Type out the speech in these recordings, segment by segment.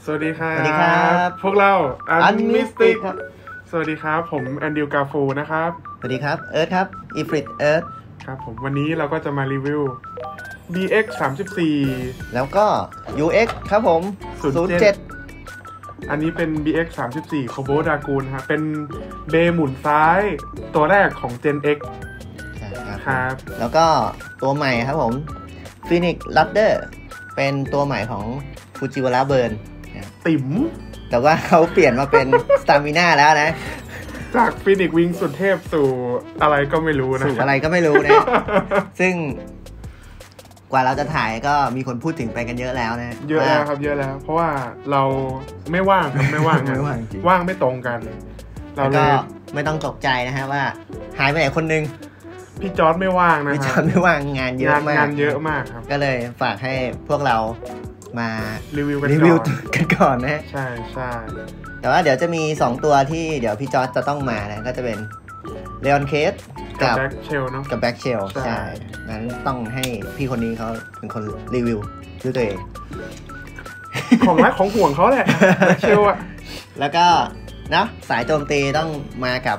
วัสดีครับสวัสดีครับพวกเราอันมิสติกครับสวัสดีครับผมแอนดิวกาฟูนะครับสวัสดีครับเอิร์ธครับอีฟริตเอิร์ธครับผมวันนี้เราก็จะมารีวิว BX 34 แล้วก็ UX ครับผม07 อันนี้เป็น BX 34 Kobo Dragoon ครับเป็นเบหมุนซ้ายตัวแรกของ Gen X ครับแล้วก็ตัวใหม่ครับผม Phoenix Rudder เป็นตัวใหม่ของ Fujiwara Burn ติ๋มแต่ว่าเขาเปลี่ยนมาเป็น Stamina แล้วนะจาก Phoenix Wing สุดเทพสู่อะไรก็ไม่รู้นะสู่อะไรก็ไม่รู้นะ ซึ่งกว่าเราจะถ่ายก็มีคนพูดถึงไปกันเยอะแล้วนะเยอะแล้วครับเยอะแล้วเพราะว่าเราไม่ว่างครับไม่ว่างกันว่างไม่ตรงกันเราก็ไม่ต้องตกใจนะฮะว่าหายไปไหนคนนึงพี่จอร์จไม่ว่างนะพี่จอร์จไม่ว่างงานเยอะมากงานเยอะมากครับก็เลยฝากให้พวกเรามารีวิวกันก่อนนะใช่ใช่แต่ว่าเดี๋ยวจะมี2ตัวที่เดี๋ยวพี่จอร์จจะต้องมานะก็จะเป็นเลออนเคสกับแบ็กเชลเนาะกับแบ็กเชลใช่งั้นต้องให้พี่คนนี้เขาเป็นคนรีวิวด้วยตัวเองของรักของห่วงเขาแหละแบ็กเชลอะแล้วก็นะสายโจมตีต้องมากับ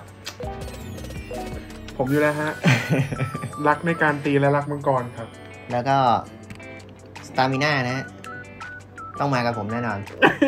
ผมอยู่แล้วฮะ รักในการตีและรักมังกรครับแล้วก็สตามิน่านะต้องมากับผมแน่นอน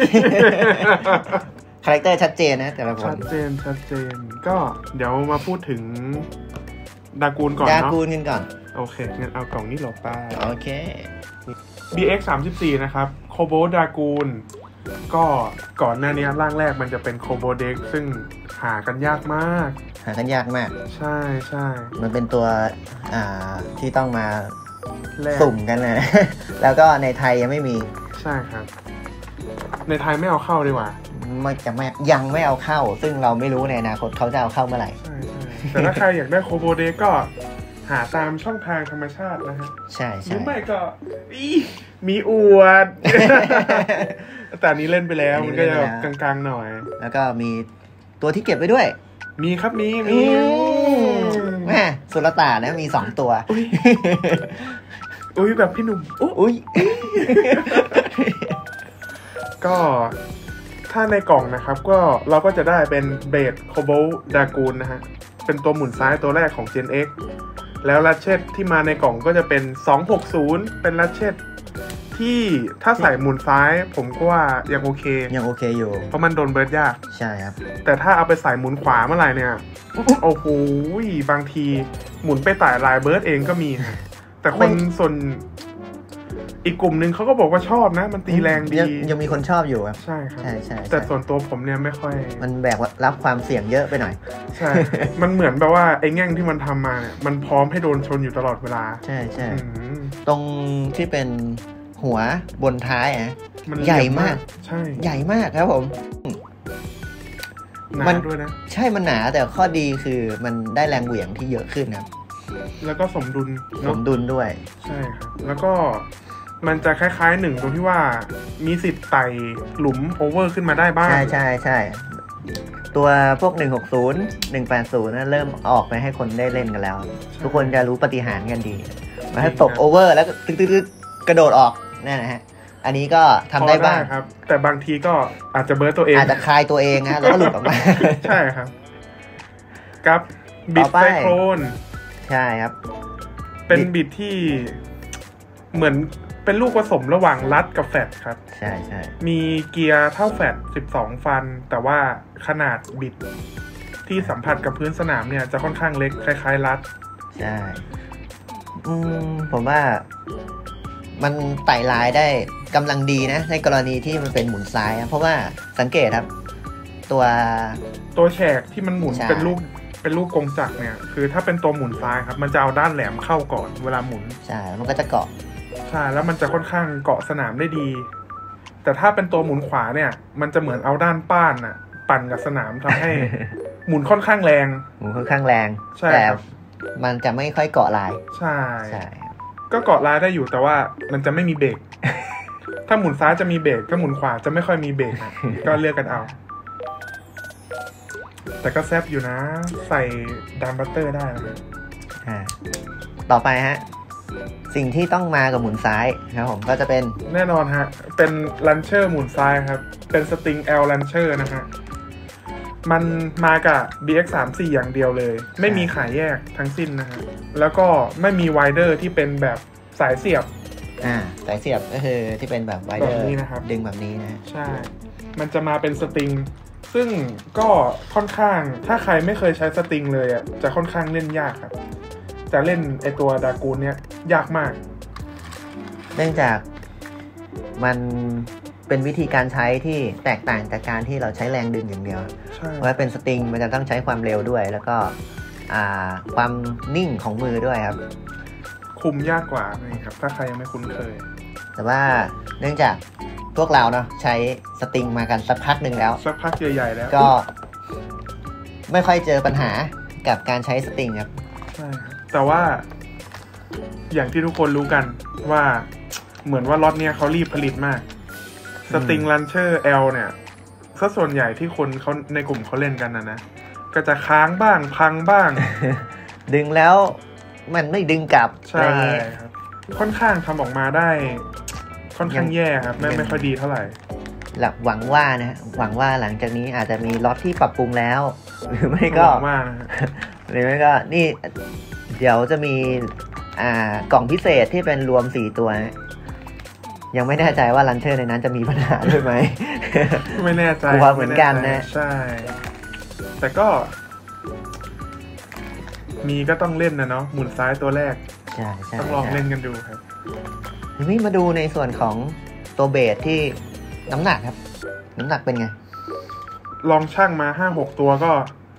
คาแรคเตอร์ชัดเจนนะแต่ละคนชัดเจนก็เดี๋ยวมาพูดถึงดากูนก่อนเนาะดากูนกันก่อนโอเคงั้นเอากล่องนี้หลบไปโอเค BX 34นะครับโคโบดากูนก็ก่อนหน้านี้ร่างแรกมันจะเป็นโคโบเด็กซึ่งหากันยากมากใช่มันเป็นตัวที่ต้องมาสุ่มกันนะ แล้วก็ในไทยยังไม่มีใช่ครับในไทยไม่เอาเข้าดีกว่ายังไม่เอาเข้าซึ่งเราไม่รู้ในอนาคตเขาจะเอาเข้าเมื่อไหร่ใช่แต่ถ้าใครอยากได้โคโบเด็กก็หาตามช่องทางธรรมชาตินะฮะใช่หรือไม่ก็มีอวด แต่นี้เล่นไปแล้วมันก็จะกลางๆหน่อยแล้วก็มีตัวที่เก็บไว้ด้วยมีครับมีแม่สุลต่านนะมี2ตัวอุ้ยแบบพี่หนุ่มอุ้ยก็ถ้าในกล่องนะครับก็เราก็จะได้เป็นเบดโคโบดากูนนะฮะเป็นตัวหมุนซ้ายตัวแรกของ Gen X แล้วลัชเชตที่มาในกล่องก็จะเป็น260เป็นลัชเชตที่ถ้าใส่หมุนซ้ายผมก็ว่ายังโอเคอยู่เพราะมันโดนเบิร์ดยากใช่ครับแต่ถ้าเอาไปใส่หมุนขวาเมื่อไหร่เนี่ยโอ้โหบางทีหมุนไปต่ายลายเบิร์ดเองก็มีแต่คนส่วนอีกกลุ่มนึงเขาก็บอกว่าชอบนะมันตีแรงดียังมีคนชอบอยู่ครับใช่ครับใช่แต่ส่วนตัวผมเนี่ยไม่ค่อยมันแบกรับความเสี่ยงเยอะไปหน่อยใช่มันเหมือนแบบว่าไอ้แง่งที่มันทำมาเนี่ยมันพร้อมให้โดนชนอยู่ตลอดเวลาใช่ตรงที่เป็นหัวบนท้ายมันใหญ่มากใช่ใหญ่มากครับผมหนาด้วยนะใช่มันหนาแต่ข้อดีคือมันได้แรงเหวี่ยงที่เยอะขึ้นครับแล้วก็สมดุลด้วยใช่ครับแล้วก็มันจะคล้ายๆหนึ่งตรงที่ว่ามีสิทธิ์ไต่หลุมโอเวอร์ขึ้นมาได้บ้างใช่ตัวพวก160 180นะเริ่มออกไปให้คนได้เล่นกันแล้วทุกคนจะรู้ปฏิหารย์กันดีมาถ้าตกโอเวอร์แล้วตึ๊ดกระโดดออกนั่นนะฮะอันนี้ก็ทำได้บ้างครับแต่บางทีก็อาจจะเบิร์ตตัวเองอาจจะคลายตัวเองนะแล้วก็หลุดออกมาใช่ครับกับบิดไซโครนใช่ครับเป็นบิดที่เหมือนเป็นลูกผสมระหว่างลัดกับแฟตครับใช่มีเกียร์เท่าแฟต12ฟันแต่ว่าขนาดบิดที่สัมผัสกับพื้นสนามเนี่ยจะค่อนข้างเล็กคล้ายๆลัดใช่ผมว่ามันไต่ลายได้กำลังดีนะในกรณีที่มันเป็นหมุนซ้ายเพราะว่าสังเกตครับตัวแฉกที่มันหมุนเป็นลูกกงจักรเนี่ยคือถ้าเป็นตัวหมุนซ้ายครับมันจะเอาด้านแหลมเข้าก่อนเวลาหมุนใช่มันก็จะเกาะใช่แล้วมันจะค่อนข้างเกาะสนามได้ดีแต่ถ้าเป็นตัวหมุนขวาเนี่ยมันจะเหมือนเอาด้านป้านปั่นกับสนามทำให้ หมุนค่อนข้างแรงแต่มันจะไม่ค่อยเกาะลายใช่ก็เกาะลายได้อยู่แต่ว่ามันจะไม่มีเบรก ถ้าหมุนซ้ายจะมีเบรกถ้าหมุนขวาจะไม่ค่อยมีเบรกก็เลือกกันเอาแต่ก็แซบอยู่นะใส่ดัมบัตเตอร์ได้นะต่อไปฮะสิ่งที่ต้องมากับหมุนซ้ายครับผมก็จะเป็นแน่นอนฮะเป็นลันเชอร์หมุนซ้ายครับเป็นสตริง L ลันเชอร์นะฮะมันมากับ BX34 อย่างเดียวเลยไม่มีขายแยกทั้งสิ้นนะฮะแล้วก็ไม่มีไวเดอร์ที่เป็นแบบสายเสียบสายเสียบก็คือที่เป็นแบบไวเดอร์ดึงแบบนี้นะใช่มันจะมาเป็นสตริงซึ่งก็ค่อนข้างถ้าใครไม่เคยใช้สตริงเลยอ่ะจะค่อนข้างเล่นยากครับจะเล่นไอตัวดากูนเนี่ยยากมากเนื่องจากมันเป็นวิธีการใช้ที่แตกต่างจากการที่เราใช้แรงดึงอย่างเดียวเพราะว่าเป็นสตริงมันจะต้องใช้ความเร็วด้วยแล้วก็ความนิ่งของมือด้วยครับคุมยากกว่านะครับถ้าใครยังไม่คุ้นเคยแต่ว่าเนื่องจากพวกเราเนาะใช้สตริงมากันสักพักหนึ่งแล้วสักพักใหญ่ๆแล้วก็ไม่ค่อยเจอปัญหากับการใช้สตริงครับใช่แต่ว่าอย่างที่ทุกคนรู้กันว่าเหมือนว่าล็อตเนี้ยเขารีบผลิตมากสตริงลันเชอร์ L เนี่ยสักส่วนใหญ่ที่คนเขาในกลุ่มเขาเล่นกันนะก็จะค้างบ้างพังบ้างดึงแล้วมันไม่ดึงกลับใช่ครับค่อนข้างทำออกมาได้ค่อนข้างแย่ครับไม่ค่อยดีเท่าไหร่หวังว่านะหวังว่าหลังจากนี้อาจจะมีล็อตที่ปรับปรุงแล้วหรือไม่ก็หรือไม่ก็นี่เดี๋ยวจะมีกล่องพิเศษที่เป็นรวม4ตัวยังไม่แน่ใจว่าลันเชอร์ในนั้นจะมีปัญหาด้วยไหมไม่แน่ใจกลัวเหมือนกันนะใช่แต่ก็มีก็ต้องเล่นนะเนาะหมุนซ้ายตัวแรกใช่ต้องลองเล่นกันดูครับทีนี้มาดูในส่วนของตัวเบสที่น้ำหนักครับน้ำหนักเป็นไงลองชั่งมา 5-6 ตัวก็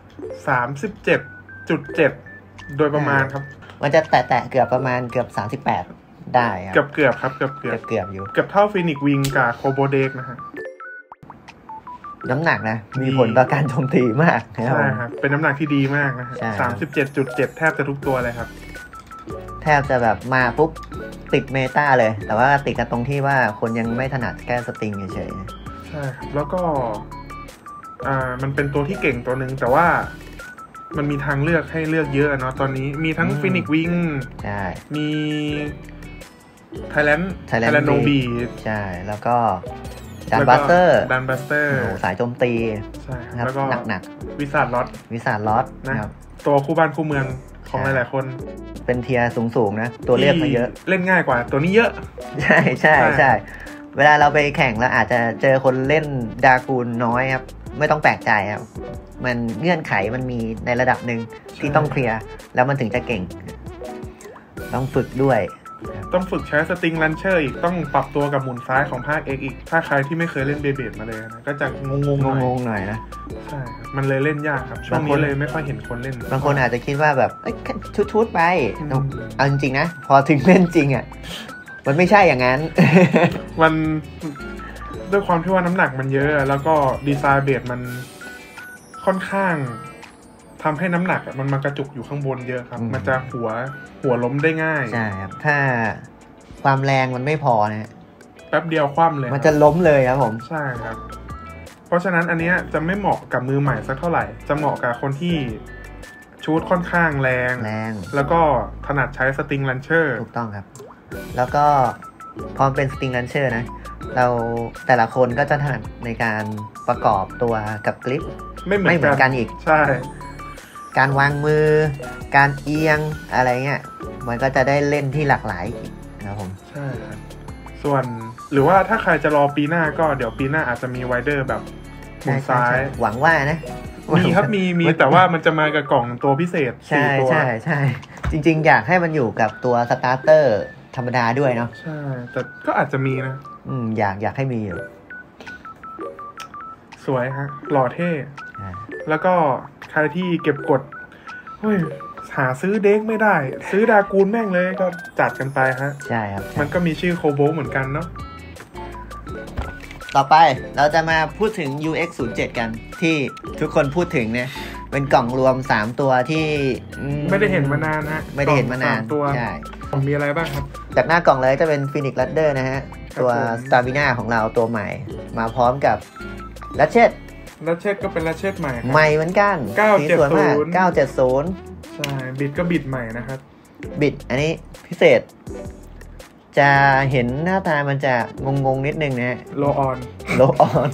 37.7 โดยประมาณครับมันจะแตะเกือบประมาณเกือบ38ได้ครับเกือบครับเกือบอยู่เกือบเท่าฟีนิกซ์วิงกับโคโบเดกนะฮะน้ำหนักนะมีผลต่อการโจมตีมากใช่ครับเป็นน้ำหนักที่ดีมากนะฮะ 37.7 แทบจะทุกตัวเลยครับแทบจะแบบมาปุ๊บติดเมตาเลยแต่ว่าติดกันตรงที่ว่าคนยังไม่ถนัดแก้สตริงเฉยๆใช่ครับแล้วก็มันเป็นตัวที่เก่งตัวหนึ่งแต่ว่ามันมีทางเลือกให้เลือกเยอะเนาะตอนนี้มีทั้งฟินิกวิงมีไทแลนด์โนบีใช่แล้วก็ดันบัสเตอร์สายโจมตีใช่แล้วก็หนักวิสาดล็อตนะครับตัวคู่บ้านคู่เมืองของหลายๆคนเป็นเทียร์สูงๆนะตัวเลือกมาเยอะเล่นง่ายกว่าตัวนี้เยอะใช่เวลาเราไปแข่งแล้วอาจจะเจอคนเล่นดากูนน้อยครับไม่ต้องแปลกใจครับมันเงื่อนไขมันมีในระดับหนึ่งที่ต้องเคลียร์แล้วมันถึงจะเก่งต้องฝึกด้วยต้องฝึกใช้สตริงลันเชอร์อีกต้องปรับตัวกับหมุนซ้ายของภาค X อีกถ้าใครที่ไม่เคยเล่นเบเบดมาเลยนะก็จะงงหน่อยนะใช่ครับมันเลยเล่นยากครับช่วงนี้เลยไม่ค่อยเห็นคนเล่นบางคนอาจจะคิดว่าแบบชุดไปเอาจริงๆนะพอถึงเล่นจริงอ่ะมันไม่ใช่อย่างนั้นมันด้วยความที่ว่าน้ำหนักมันเยอะแล้วก็ดีไซน์เบสมันค่อนข้างทำให้น้ำหนักมันมากระจุกอยู่ข้างบนเยอะครับมันจะหัวล้มได้ง่ายใช่ครับถ้าความแรงมันไม่พอนะแป๊บเดียวคว่ำเลยมันจะล้มเลยครับผมใช่ครับเพราะฉะนั้นอันนี้จะไม่เหมาะกับมือใหม่สักเท่าไหร่จะเหมาะกับคนที่ชูตค่อนข้างแรงแล้วก็ถนัดใช้สตริงลันเชอร์ถูกต้องครับแล้วก็พอเป็นสตริงลันเชอร์นะเราแต่ละคนก็จะถนัดในการประกอบตัวกับกริปไม่เหมือนกันอีกใช่การวางมือการเอียงอะไรเงี้ยมันก็จะได้เล่นที่หลากหลายอีกนะผมใช่ครับส่วนหรือว่าถ้าใครจะรอปีหน้าก็เดี๋ยวปีหน้าอาจจะมีไวเดอร์แบบหมุนซ้ายหวังว่านะมีครับมีแต่ว่ามันจะมากับกล่องตัวพิเศษ4ตัวใช่จริงๆอยากให้มันอยู่กับตัวสตาร์เตอร์ธรรมดาด้วยเนาะใช่แต่ก็อาจจะมีนะอยากให้มีอยู่สวยฮะหล่อเท่แล้วก็ใครที่เก็บกดหาซื้อเด็กไม่ได้ซื้อดากูนแม่งเลยก็จัดกันไปฮะใช่ครับมันก็มีชื่อโคโบเหมือนกันเนาะต่อไปเราจะมาพูดถึง UX07 กันที่ทุกคนพูดถึงเนี่ยเป็นกล่องรวม3ตัวที่ไม่ได้เห็นมานานฮะไม่ได้เห็นมานานตัวใช่มีอะไรบ้างครับจากหน้ากล่องเลยจะเป็น Phoenix Ladder นะฮะตัว Stamina ของเราตัวใหม่มาพร้อมกับลัชเชตก็เป็นลัชเชตใหม่เหมือนกัน 970 970 ใช่บิดก็บิดใหม่นะครับบิดอันนี้พิเศษจะเห็นหน้าตามันจะงงๆนิดนึงนะโลออนโลออน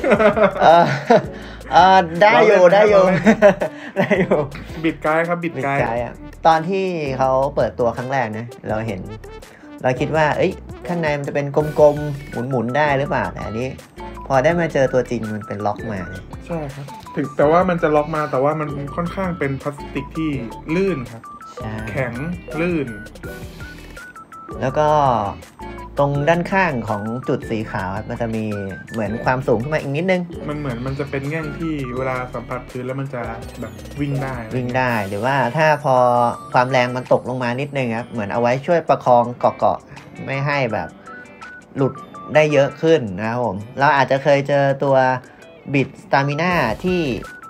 ได้อยู่ได้อยู่บิดไกด์ครับบิดไกด์ตอนที่เขาเปิดตัวครั้งแรกนะเราเห็นเราคิดว่าข้างในมันจะเป็นกลมๆหมุนๆได้หรือเปล่าแต่อันนี้พอได้มาเจอตัวจริงมันเป็นล็อกมาใช่ครับถึงแต่ว่ามันจะล็อกมาแต่ว่ามันค่อนข้างเป็นพลาสติกที่ลื่นครับแข็งลื่นแล้วก็ตรงด้านข้างของจุดสีขาวมันจะมีเหมือนความสูงขึ้นมาอีกนิดนึงมันเหมือนมันจะเป็นแง่งที่เวลาสัมผัสพื้นแล้วมันจะแบบวิ่งได้หรือว่าถ้าพอความแรงมันตกลงมานิดนึงครับเหมือนเอาไว้ช่วยประคองเกาะไม่ให้แบบหลุดได้เยอะขึ้นนะครับผมเราอาจจะเคยเจอตัวบิดสตามิน่าที่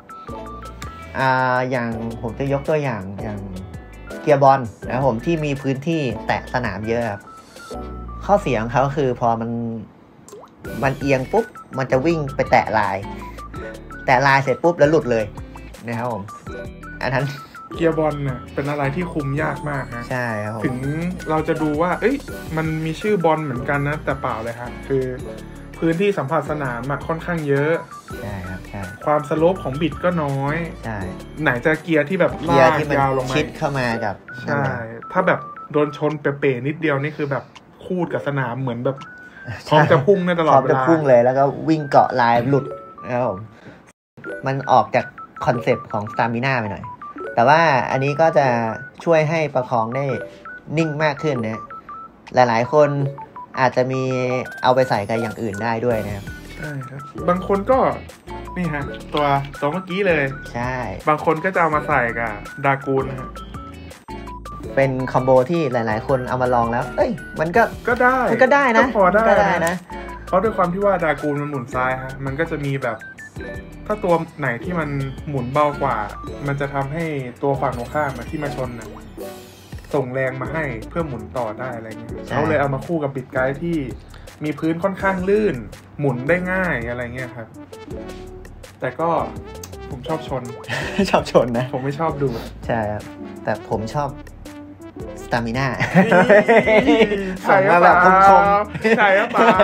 อย่างผมจะยกตัวอย่างเกียร์บอลนะครับผมที่มีพื้นที่แตะสนามเยอะครับข้อเสียของเขาคือพอมันเอียงปุ๊บมันจะวิ่งไปแตะลายเสร็จปุ๊บแล้วหลุดเลยนะครับผมอันนั้นเกียร์บอลน่ะเป็นอะไรที่คุมยากมากนะใช่ครับถึงเราจะดูว่ามันมีชื่อบอลเหมือนกันนะแต่เปล่าเลยครับคือพื้นที่สัมผัสสนามค่อนข้างเยอะใช่ครับใช่ความสโลปของบิดก็น้อยใช่ไหนจะเกียร์ที่แบบลากยาวลงมาชิดเข้ามากับใช่ถ้าแบบโดนชนเป๋ๆนิดเดียวนี่คือแบบคูดกับสนามเหมือนแบบพร้อมจะพุ่งในตลอดเวลาพร้อมจะพุ่งเลยแล้วก็วิ่งเกาะลายหลุดนะครับผมมันออกจากคอนเซปต์ของสตามิน่าไปหน่อยแต่ว่าอันนี้ก็จะช่วยให้ประคองได้นิ่งมากขึ้นนะหลายๆคนอาจจะมีเอาไปใส่กับอย่างอื่นได้ด้วยนะครับใช่ครับบางคนก็นี่ฮะตัวเมื่อกี้เลยใช่บางคนก็จะเอามาใส่กับดากูนนะฮะเป็นคอมโบที่หลายๆคนเอามาลองแล้วมันก็ได้มันก็ได้นะพอได้นะเพราะด้วยความที่ว่าดากูนมันหมุนซ้ายฮะมันก็จะมีแบบถ้าตัวไหนที่มันหมุนเบากว่ามันจะทำให้ตัวฝั่งตรงข้ามที่มาชนนะส่งแรงมาให้เพื่อหมุนต่อได้อะไรเงี้ยเขาเลยเอามาคู่กับบิดไกด์ที่มีพื้นค่อนข้างลื่นหมุนได้ง่ายอะไรเงี้ยครับแต่ก็ผมชอบชนนะผมไม่ชอบดูใช่ครับแต่ผมชอบสตามิน่าใช่มาแบบคมใช่เปล่า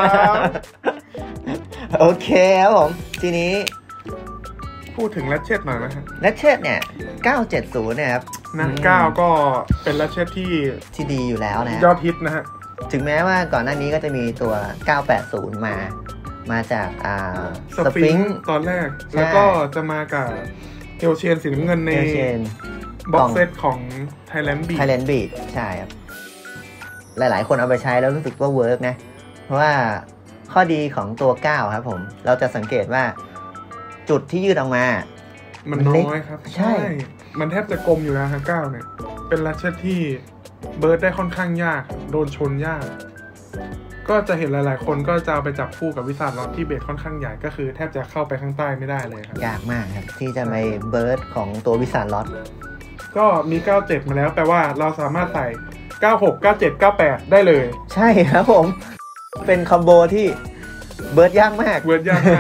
โอเคครับผมทีนี้พูดถึงแรชเชตหน่อยไหมครับแรชเชตเนี่ย970เนี่ยครับนะ9ก็เป็นแรชเชตที่ดีอยู่แล้วนะยอดฮิตนะฮะถึงแม้ว่าก่อนหน้านี้ก็จะมีตัว980มาจากสฟิงค์ตอนแรกแล้วก็จะมากับเฮลเชนสีน้ำเงินในบ็อกเซตของ Thailand Beat ใช่ครับหลายๆคนเอาไปใช้แล้วรู้สึกว่าเวิร์กนะเพราะว่าข้อดีของตัว9ครับผมเราจะสังเกตว่าจุดที่ยืดออกมามันน้อยครับใช่มันแทบจะกลมอยู่แล้วครับ9เนี่ยเป็นแรชเชตที่เบิร์ดได้ค่อนข้างยากโดนชนยากก็จะเห็นหลายๆคนก็จะเอาไปจับคู่กับวิสาล็อตที่เบสค่อนข้างใหญ่ก็คือแทบจะเข้าไปข้างใต้ไม่ได้เลยครับยากมากครับที่จะไปเบิร์ดของตัววิสาล็อตก็มี97มาแล้วแปลว่าเราสามารถใส่96 97 98ได้เลยใช่ครับผมเป็นคอมโบที่เบิร์ดยากมาก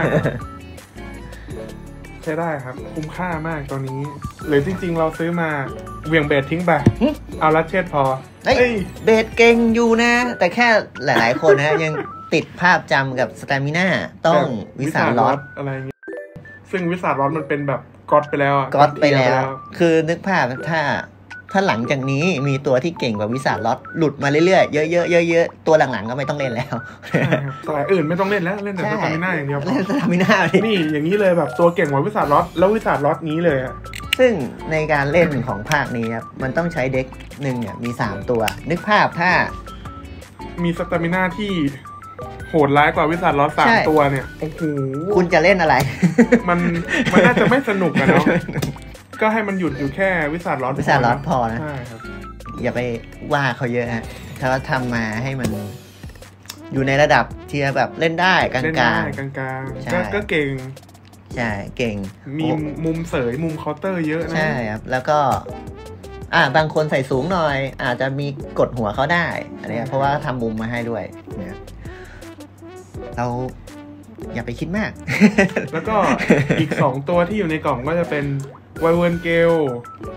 ใช้ได้ครับคุ้มค่ามากตอนนี้หรือจริงๆเราซื้อมาเวียงเบสทิ้งไปเอาลัดเชดพอเบสเก่งอยู่นะแต่แค่หลายๆคนนะยังติดภาพจำกับสตามิน่าต้องวิสาล็อตอะไรเงี้ยซึ่งวิสาล็อตมันเป็นแบบก๊อตไปแล้วคือนึกภาพถ้าหลังจากนี้มีตัวที่เก่งกว่าวิสาล็อตหลุดมาเรื่อยๆเยอะๆตัวหลังๆก็ไม่ต้องเล่นแล้วสายอื่นไม่ต้องเล่นแล้วเล่นแต่สตามิน่าอย่างเดียวเล่นสตามิน่านี่อย่างนี้เลยแบบตัวเก่งกว่าวิสาล็อตแล้ววิสาล็อตนี้เลยซึ่งในการเล่นของภาคนี้ครับมันต้องใช้เด็กหนึ่งเนี่ยมี3ตัวนึกภาพถ้ามีสตามิน่าที่โหดร้ายกว่าวิสาล็อต3ตัวเนี่ยโอ้โหคุณจะเล่นอะไรมันน่าจะไม่สนุกอะเนาะก็ให้มันหยุดอยู่แค่วิสาล็อตพอนะใช่ครับอย่าไปว่าเขาเยอะฮะถ้าทำมาให้มันอยู่ในระดับที่แบบเล่นได้กลางๆก็เก่งใช่เก่งมีมุมเสยมุมเคาน์เตอร์เยอะนะใช่ครับแล้วก็บางคนใส่สูงหน่อยอาจจะมีกดหัวเขาได้อันนี้เพราะว่าทำมุมมาให้ด้วยเนี่ยเราอย่าไปคิดมากแล้วก็อีก2ตัวที่อยู่ในกล่องก็จะเป็นไวเวิร์นเกล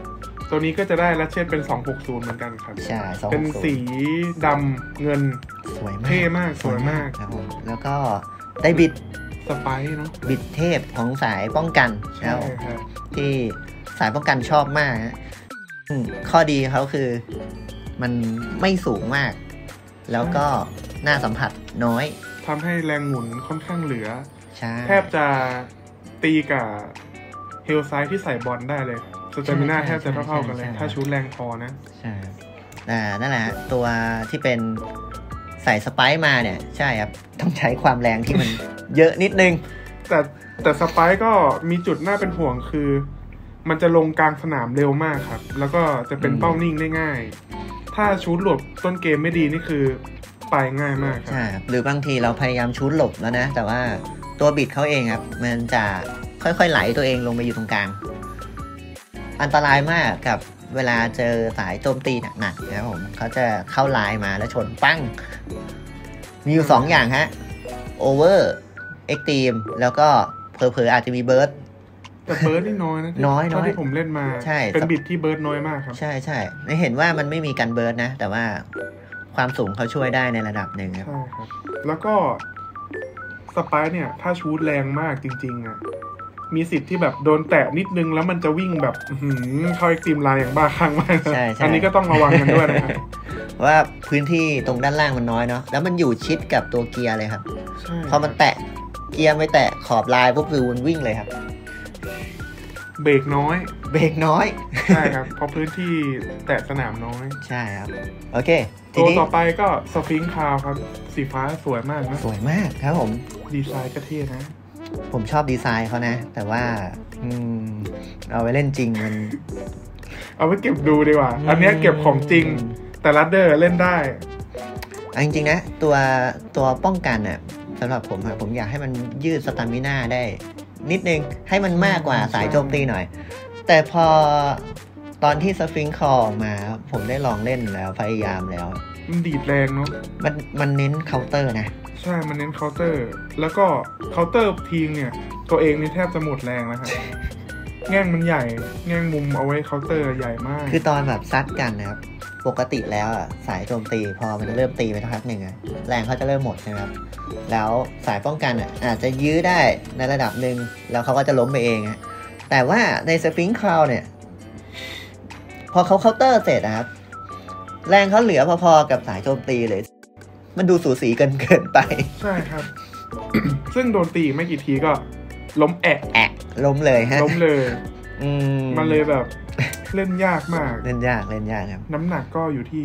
ตัวนี้ก็จะได้รัชเชตเป็น260เหมือนกันครับใช่เป็นสีดำเงินสวยมากเท่มากสวยมากครับผมแล้วก็ได้บิดสไปซ์เนาะบิดเทพของสายป้องกันใช่ครับที่สายป้องกันชอบมากข้อดีเขาคือมันไม่สูงมากแล้วก็หน้าสัมผัสน้อยทำให้แรงหมุนค่อนข้างเหลือแทบจะตีกับเฮลไซด์ที่ใส่บอลได้เลยสเตมิน่าแทบจะเท่าๆกันเลยถ้าชูดแรงพอนะใช่นั่นแหละตัวที่เป็นใส่สไปซ์มาเนี่ยใช่ครับต้องใช้ความแรงที่มันเยอะนิดนึงแต่สไปซ์ก็มีจุดน่าเป็นห่วงคือมันจะลงกลางสนามเร็วมากครับแล้วก็จะเป็นเป้านิ่งได้ง่ายถ้าชูดหลบต้นเกมไม่ดีนี่คือไปง่ายมากครับใช่หรือบางทีเราพยายามชูดหลบแล้วนะแต่ว่าตัวบิดเขาเองครับมันจะค่อยๆไหลตัวเองลงไปอยู่ตรงกลางอันตรายมากกับเวลาเจอสายโจมตีหนักๆนะครับผมเขาจะเข้าไลน์มาแล้วชนปั้งมีอยู่2อย่างฮะโอเวอร์เอ็กซ์ตรีมแล้วก็เผลอๆอาจจะมีเบิร์ดแต่เบิร์ดนี่น้อยนะน้อยที่ผมเล่นมาเป็นบิดที่เบิร์ดน้อยมากครับใช่ไม่เห็นว่ามันไม่มีการเบิร์ดนะแต่ว่าความสูงเขาช่วยได้ในระดับหนึ่งครับใช่ครับแล้วก็สไปร์เนี่ยถ้าชูดแรงมากจริงๆอ่ะมีสิทธิ์ที่แบบโดนแตะนิดนึงแล้วมันจะวิ่งแบบเข้าเอ็กซ์ตรีมไลน์อย่างบ้าคลั่งมากอันนี้ก็ต้องระวังกันด้วยนะครับว่าพื้นที่ตรงด้านล่างมันน้อยเนาะแล้วมันอยู่ชิดกับตัวเกียร์เลยครับพอมันแตะเกียร์ไม่แตะขอบไลน์ปุ๊บคือมันวิ่งเลยครับเบรกน้อยใช่ครับเพราะพื้นที่แตะสนามน้อยใช่ครับโอเคตัวต่อไปก็สฟิงค์คาวครับสีฟ้าสวยมากนะสวยมากครับผมดีไซน์ก็เท่นะผมชอบดีไซน์เขานะแต่ว่าเอาไว้เล่นจริงมันเอาไว้เก็บดูดีกว่าอันนี้เก็บของจริงแต่ลัดเดอร์เล่นได้จริงๆนะตัวป้องกันน่ะสำหรับผมอยากให้มันยืดสตามิน่าได้นิดนึงให้มันมากกว่าสายโจมตีหน่อยแต่พอตอนที่สฟิงค์คออกมาผมได้ลองเล่นแล้วพยายามแล้วมันดีดแรงเนาะมันเน้นเคาน์เตอร์นะใช่มันเน้นเคาน์เตอร์แล้วก็เคาน์เตอร์ทีเนี่ยตัวเองนี่แทบจะหมดแรงแล้วครับแง่งมันใหญ่แง่งมุมเอาไว้เคาน์เตอร์ใหญ่มากคือตอนแบบซัดกันนะครับปกติแล้วสายโจมตีพอมันจะเริ่มตีไปพักหนึ่งแรงเขาจะเริ่มหมดนะครับแล้วสายป้องกันอาจจะยื้อได้ในระดับหนึ่งแล้วเขาก็จะล้มไปเองแต่ว่าในสฟิงค์คลาวเนี่ยพอเขาเคาน์เตอร์เสร็จนะครับแรงเขาเหลือพอๆกับสายโจมตีเลยมันดูสูสีเกินไปใช่ครับ ซึ่งโดนตีไม่กี่ทีก็ล้มแอะล้มเลยฮะล้มเลยมันเลยแบบเล่นยากมากเล่นยากครับน้ำหนักก็อยู่ที่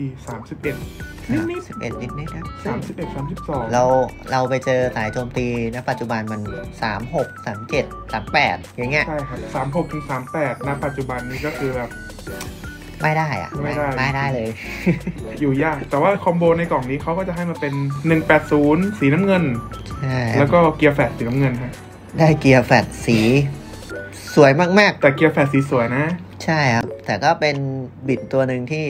31นิดครับ 31-32 เราไปเจอสายโจมตีณปัจจุบันมัน36 37 38อย่างเงี้ยใช่ครับ36ถึง38ณปัจจุบันนี้ก็คือแบบไม่ได้ไม่ได้เลยอยู่ยากแต่ว่าคอมโบในกล่องนี้เขาก็จะให้มาเป็น180สีน้ำเงินแล้วก็เกียร์แฟตสีน้ำเงินครับได้เกียร์แฟตสีสวยมากๆแต่เกียร์แฟตสีสวยนะใช่ครับแต่ก็เป็นบิดตัวหนึ่งที่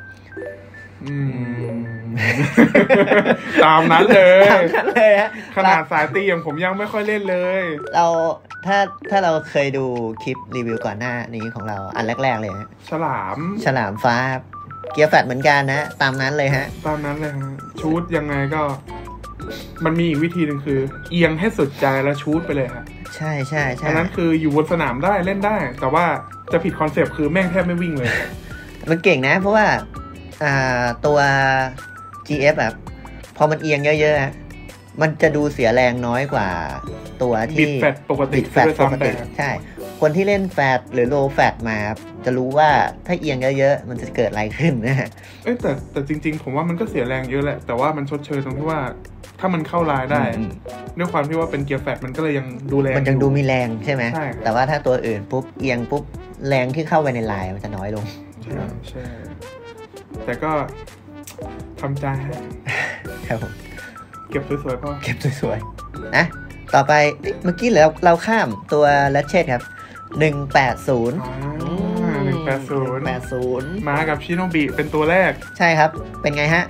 ตามนั้นเลยฮะขนาดสายตีอย่างผมยังไม่ค่อยเล่นเลยถ้าเราเคยดูคลิปรีวิวก่อนหน้านี้ของเราอันแรกๆเลยฮะฉลามฟ้าเกียร์แฟตเหมือนกันนะตามนั้นเลยฮะตามนั้นเลยฮะชูดยังไงก็มันมีอีกวิธีหนึ่งคือเอียงให้สุดใจแล้วชูดไปเลยฮะใช่อันนั้นคืออยู่บนสนามได้เล่นได้แต่ว่าจะผิดคอนเซปต์คือแม่งแทบไม่วิ่งเลยมันเก่งนะเพราะว่าตัว GF แบบพอมันเอียงเยอะๆมันจะดูเสียแรงน้อยกว่าตัวที่บิดแฟตปกติใช่คนที่เล่นแฟตหรือโลแฟตมาจะรู้ว่าถ้าเอียงเยอะๆมันจะเกิดอะไรขึ้นนะแต่จริงๆผมว่ามันก็เสียแรงเยอะแหละแต่ว่ามันชดเชยตรงที่ว่าถ้ามันเข้าลายได้ด้วยความที่ว่าเป็นเกียร์แฟตมันก็เลยยังดูแรงมันยังดูมีแรงใช่ไหมแต่ว่าถ้าตัวอื่นปุ๊บเอียงปุ๊บแรงที่เข้าไปในลายมันจะน้อยลงใช่แต่ก็ทำใจครับผมเก็บสวยๆพ่อเก็บสวยๆนะต่อไปเมื่อกี้เราข้ามตัวลัชเชตครับ180 มากับชิโนบิเป็นตัวแรกใช่ครับเป็นไงฮะ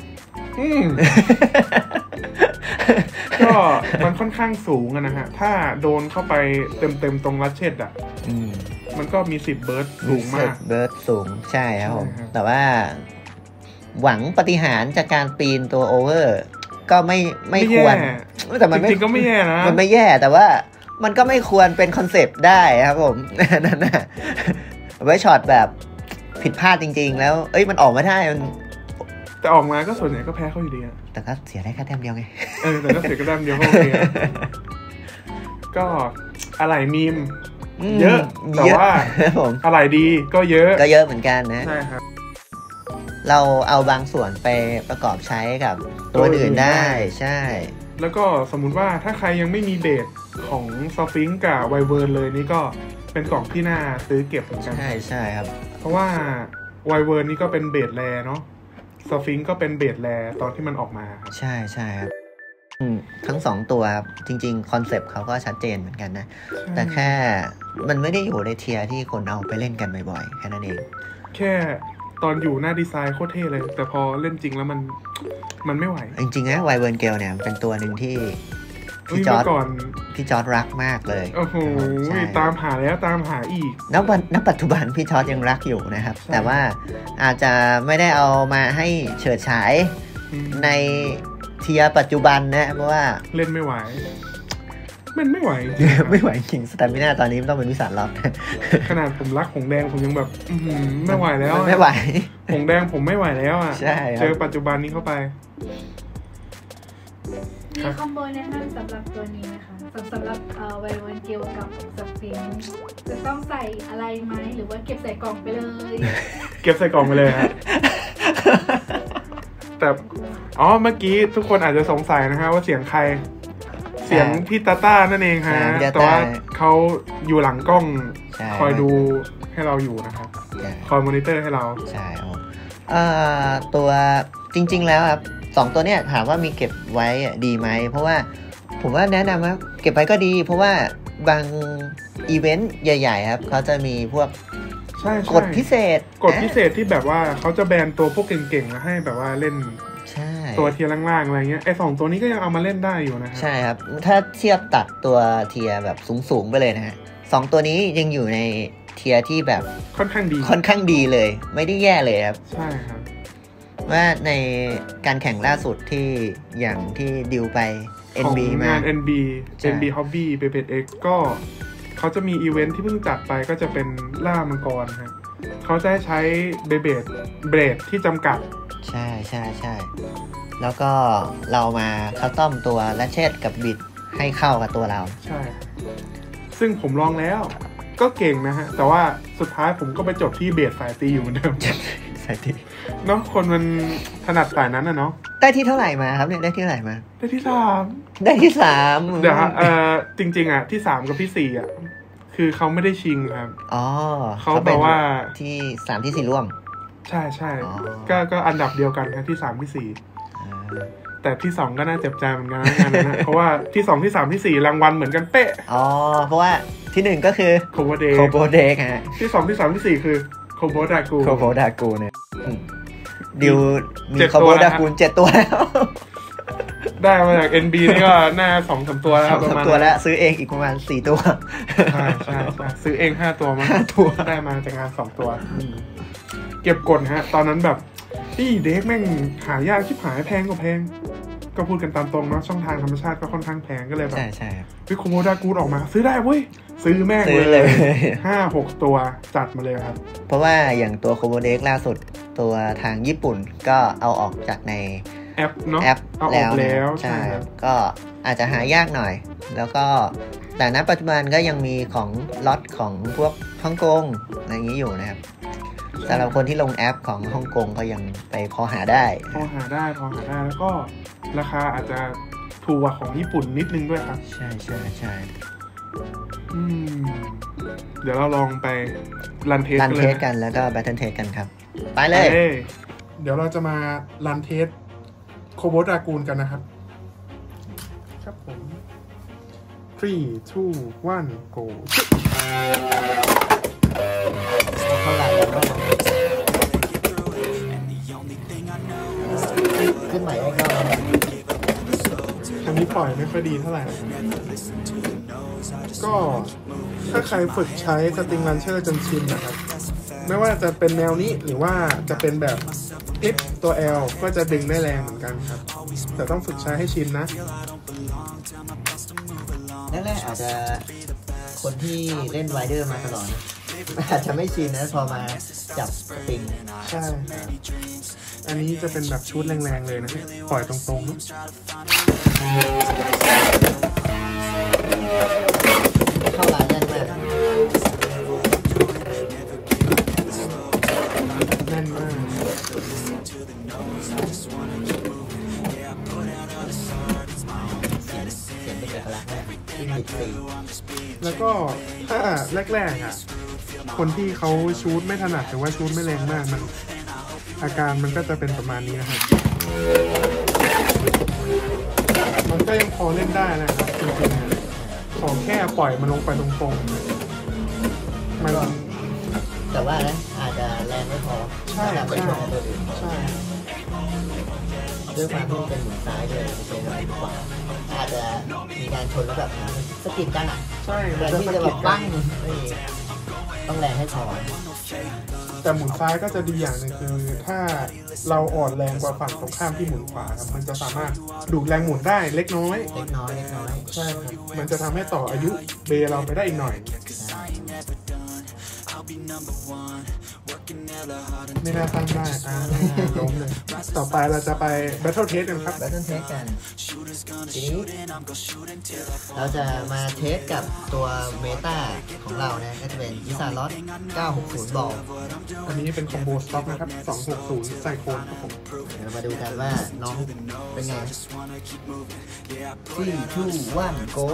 ก็มันค่อนข้างสูงนะฮะถ้าโดนเข้าไปเต็มตรงลัชเชตมันก็มี10เบิร์ดสูงมากเบิร์ดสูงใช่ครับผมแต่ว่าหวังปาฏิหาริย์จากการปีนตัวโอเวอร์ก็ไม่ควรแต่มันจริงๆก็ไม่แย่นะมันไม่แย่แต่ว่ามันก็ไม่ควรเป็นคอนเซปต์ได้ครับผมนั่นน่ะไว้ช็อตแบบผิดพลาดจริงๆแล้วมันออกมาได้มันแต่ออกมาก็ส่วนใหญ่ก็แพ้เขาอยู่ดีแต่ก็เสียได้แค่แต้มเดียวไงแต่ก็เสียแค่แต้มเดียวก็โอเคก็อะไรมีมเยอะแต่ว่าอะไรดีก็เยอะเหมือนกันนะใช่ครับเราเอาบางส่วนไปประกอบใช้กับตัวอื่นได้ใช่แล้วก็สมมุติว่าถ้าใครยังไม่มีเบสของสฟิงค์กับไวเวิร์นเลยนี่ก็เป็นกล่องที่น่าซื้อเก็บเหมือนกันใช่ครับเพราะว่าไวเวิร์นนี่ก็เป็นเบสแรเนาะสฟิงค์ก็เป็นเบสแรตอนที่มันออกมาใช่ครับทั้ง2ตัวจริงๆคอนเซปต์เขาก็ชัดเจนเหมือนกันนะแต่แค่มันไม่ได้อยู่ในเทียร์ที่คนเอาไปเล่นกันบ่อยๆแค่นั้นเองแค่ตอนอยู่หน้าดีไซน์โคตรเท่เลยแต่พอเล่นจริงแล้วมันไม่ไหวจริงๆนะไวเวิร์นเกลเนี่ยเป็นตัวหนึ่งที่จอร์ดรักมากเลยโอ้โหตามหาแล้วตามหาอีกณปัจจุบันพี่จอร์ดยังรักอยู่นะครับแต่ว่าอาจจะไม่ได้เอามาให้เฉิดฉายในเทียร์ปัจจุบันนะเพราะว่าเล่นไม่ไหวมันไม่ไหวจริงสตามิน่าตอนนี้ต้องเป็นวิสานล็อกขนาดผมรักหงแดงผมยังแบบไม่ไหวแล้วไม่ไหวหงแดงผมไม่ไหวแล้วอ่ะใช่เจอปัจจุบันนี้เข้าไปมีคอมโบแนะนำสำหรับตัวนี้ไหมคะสำหรับไวเวิร์นเกลกับสฟิงค์จะต้องใส่อะไรไหมหรือว่าเก็บใส่กล่องไปเลยเก็บใส่กล่องไปเลยฮะแต่เมื่อกี้ทุกคนอาจจะสงสัยนะคะว่าเสียงใครเสียงพี่ตาต้านั่นเองฮะแต่ว่าเขาอยู่หลังกล้องคอยดูให้เราอยู่นะครับคอยมอนิเตอร์ให้เราใช่ตัวจริงๆแล้วครับ2ตัวเนี้ยถามว่ามีเก็บไว้ดีไหมเพราะว่าผมว่าแนะนำว่าเก็บไว้ก็ดีเพราะว่าบางอีเวนต์ใหญ่ๆครับเขาจะมีพวกกฎพิเศษที่แบบว่าเขาจะแบนตัวพวกเก่งๆมาให้แบบว่าเล่นตัวเทียร์ล่างๆอะไรเงี้ยไอ้2ตัวนี้ก็ยังเอามาเล่นได้อยู่นะใช่ครับถ้าเทียบตัดตัวเทียร์แบบสูงๆไปเลยนะฮะ2ตัวนี้ยังอยู่ในเทียร์ที่แบบค่อนข้างดีเลยไม่ได้แย่เลยครับใช่ครับว่าในการแข่งล่าสุดที่อย่างที่ดิวไป NB มางาน NB Hobby PPX ก็เขาจะมีอีเวนท์ที่เพิ่งจัดไปก็จะเป็นล่ามังกรครับเขาจะใช้เบรดที่จำกัดใช่แล้วก็เรามาคัสตอมตัวและเชดกับบิดให้เข้ากับตัวเราใช่ซึ่งผมลองแล้วก็เก่งนะฮะแต่ว่าสุดท้ายผมก็ไปจบที่เบสสายตีอยู่เหมือนเดิมสายตีเนาะคนมันถนัดสายนั้นนะเนาะได้ที่เท่าไหร่มาครับเนี่ยได้ที่เท่าไหร่มาได้ที่3 เดี๋ยวจริงๆอ่ะที่3กับที่4อ่ะคือเขาไม่ได้ชิงครับเขาบอกว่าที่3ที่4ร่วมใช่ก็อันดับเดียวกันครับที่3ที่4แต่ที่2ก็น่าเจ็บใจเหมือนกันงานนั้นเพราะว่าที่2ที่3ที่4รางวัลเหมือนกันเป๊ะเพราะว่าที่1ก็คือโคโบเดกฮะที่2ที่3ที่4คือโคโบดากูเนี่ยดิวมีโคโบดากู7ตัวแล้วได้มาจาก NB นี่ก็น่า 2-3 ตัวแล้วประมาณตัวแล้วซื้อเองอีกประมาณ4ตัวใช่ซื้อเอง5ตัวมาได้มาจากงาน2ตัวเก็บกดฮะตอนนั้นแบบเด็กแม่งหายากชิบหายแพงก็แพงก็พูดกันตามตรงเนาะช่องทางธรรมชาติก็ค่อนข้างแพงก็เลยแบบใช่วิโคโมดากูดออกมาซื้อได้เว้ยซื้อแม่งเลย 5-6 ตัวจัดมาเลยครับเพราะว่าอย่างตัวโคโมเดกล่าสุดตัวทางญี่ปุ่นก็เอาออกจากในแอปเนาะเอาออกแล้วใช่ก็อาจจะหายากหน่อยแล้วก็แต่ณปัจจุบันก็ยังมีของล็อตของพวกฮ่องกงอะไรอย่างนี้อยู่นะครับสำหรับคนที่ลงแอปของฮ่องกงก็ยังไปพอหาได้แล้วก็ราคาอาจจะถูกกว่าของญี่ปุ่นนิดนึงด้วยครับใช่เดี๋ยวเราลองไปรันเทสกันแล้วก็แบทเทิลเทสกันครับไปเลยเดี๋ยวเราจะมารันเทสโคโบดากูนกันนะครับครับผม3 2 1 go เท่าไหร่ขึ้นใหม่ได้ก็อันนี้ปล่อยไม่ค่อยดีเท่าไหร่ก็ถ้าใครฝึกใช้สตริงลันเชอร์จนชินนะครับไม่ว่าจะเป็นแนวนี้หรือว่าจะเป็นแบบคลิปตัว L ก็จะดึงได้แรงเหมือนกันครับแต่ต้องฝึกใช้ให้ชินนะแรกๆอาจจะคนที่เล่นไวเดอร์มาตลอดนะอาจจะไม่ชินนะพอมาจับสปริงใช่อันนี้จะเป็นแบบชุดแรงๆเลยนะปล่อยตรงๆเข้าลายแน่นมากแน่นมากแล้วก็ถ้าแรกๆอ่ะคนที่เขาชูตไม่ถนัดหรือว่าชูตไม่แรงมากมันอาการมันก็จะเป็นประมาณนี้นะครับมันก็ยังพอเล่นได้นะครับจริงๆของแค่ปล่อยมันลงไปตรงๆมันแต่ว่านะอาจจะแรงไม่พอใช่ไปชนตัวอื่นใช่ด้วยความที่เป็นหมุนซ้ายด้วยเป็นหมุนขวาอาจจะมีการชนแล้วแบบสกิดกันอ่ะใช่แต่ที่จะแบบปั้งต้องแรงให้พอแต่หมุนซ้ายก็จะดีอย่างหนึงคือถ้าเราอ่อนแรงกว่าฝั่งตรงข้ามที่หมุนขวาครับมันจะสามารถดูดแรงหมุนได้เล็กน้อยใช่ครับมันจะทำให้ต่ออายุเบเราไปได้อีกหน่อยไม่น่าตั้งได้ล้มเลยต่อไปเราจะไป Battle Test กันครับ Battle Test กันทีนี้เราจะมาเทสกับตัวเมตาของเรานะก็จะเป็นวิซาร์ลอต960บอลอันนี้เป็นคอมโบสต็อกนะครับ260ไซโคนครับผมเดี๋ยวมาดูกันว่าน้องเป็นไง3 2 1 go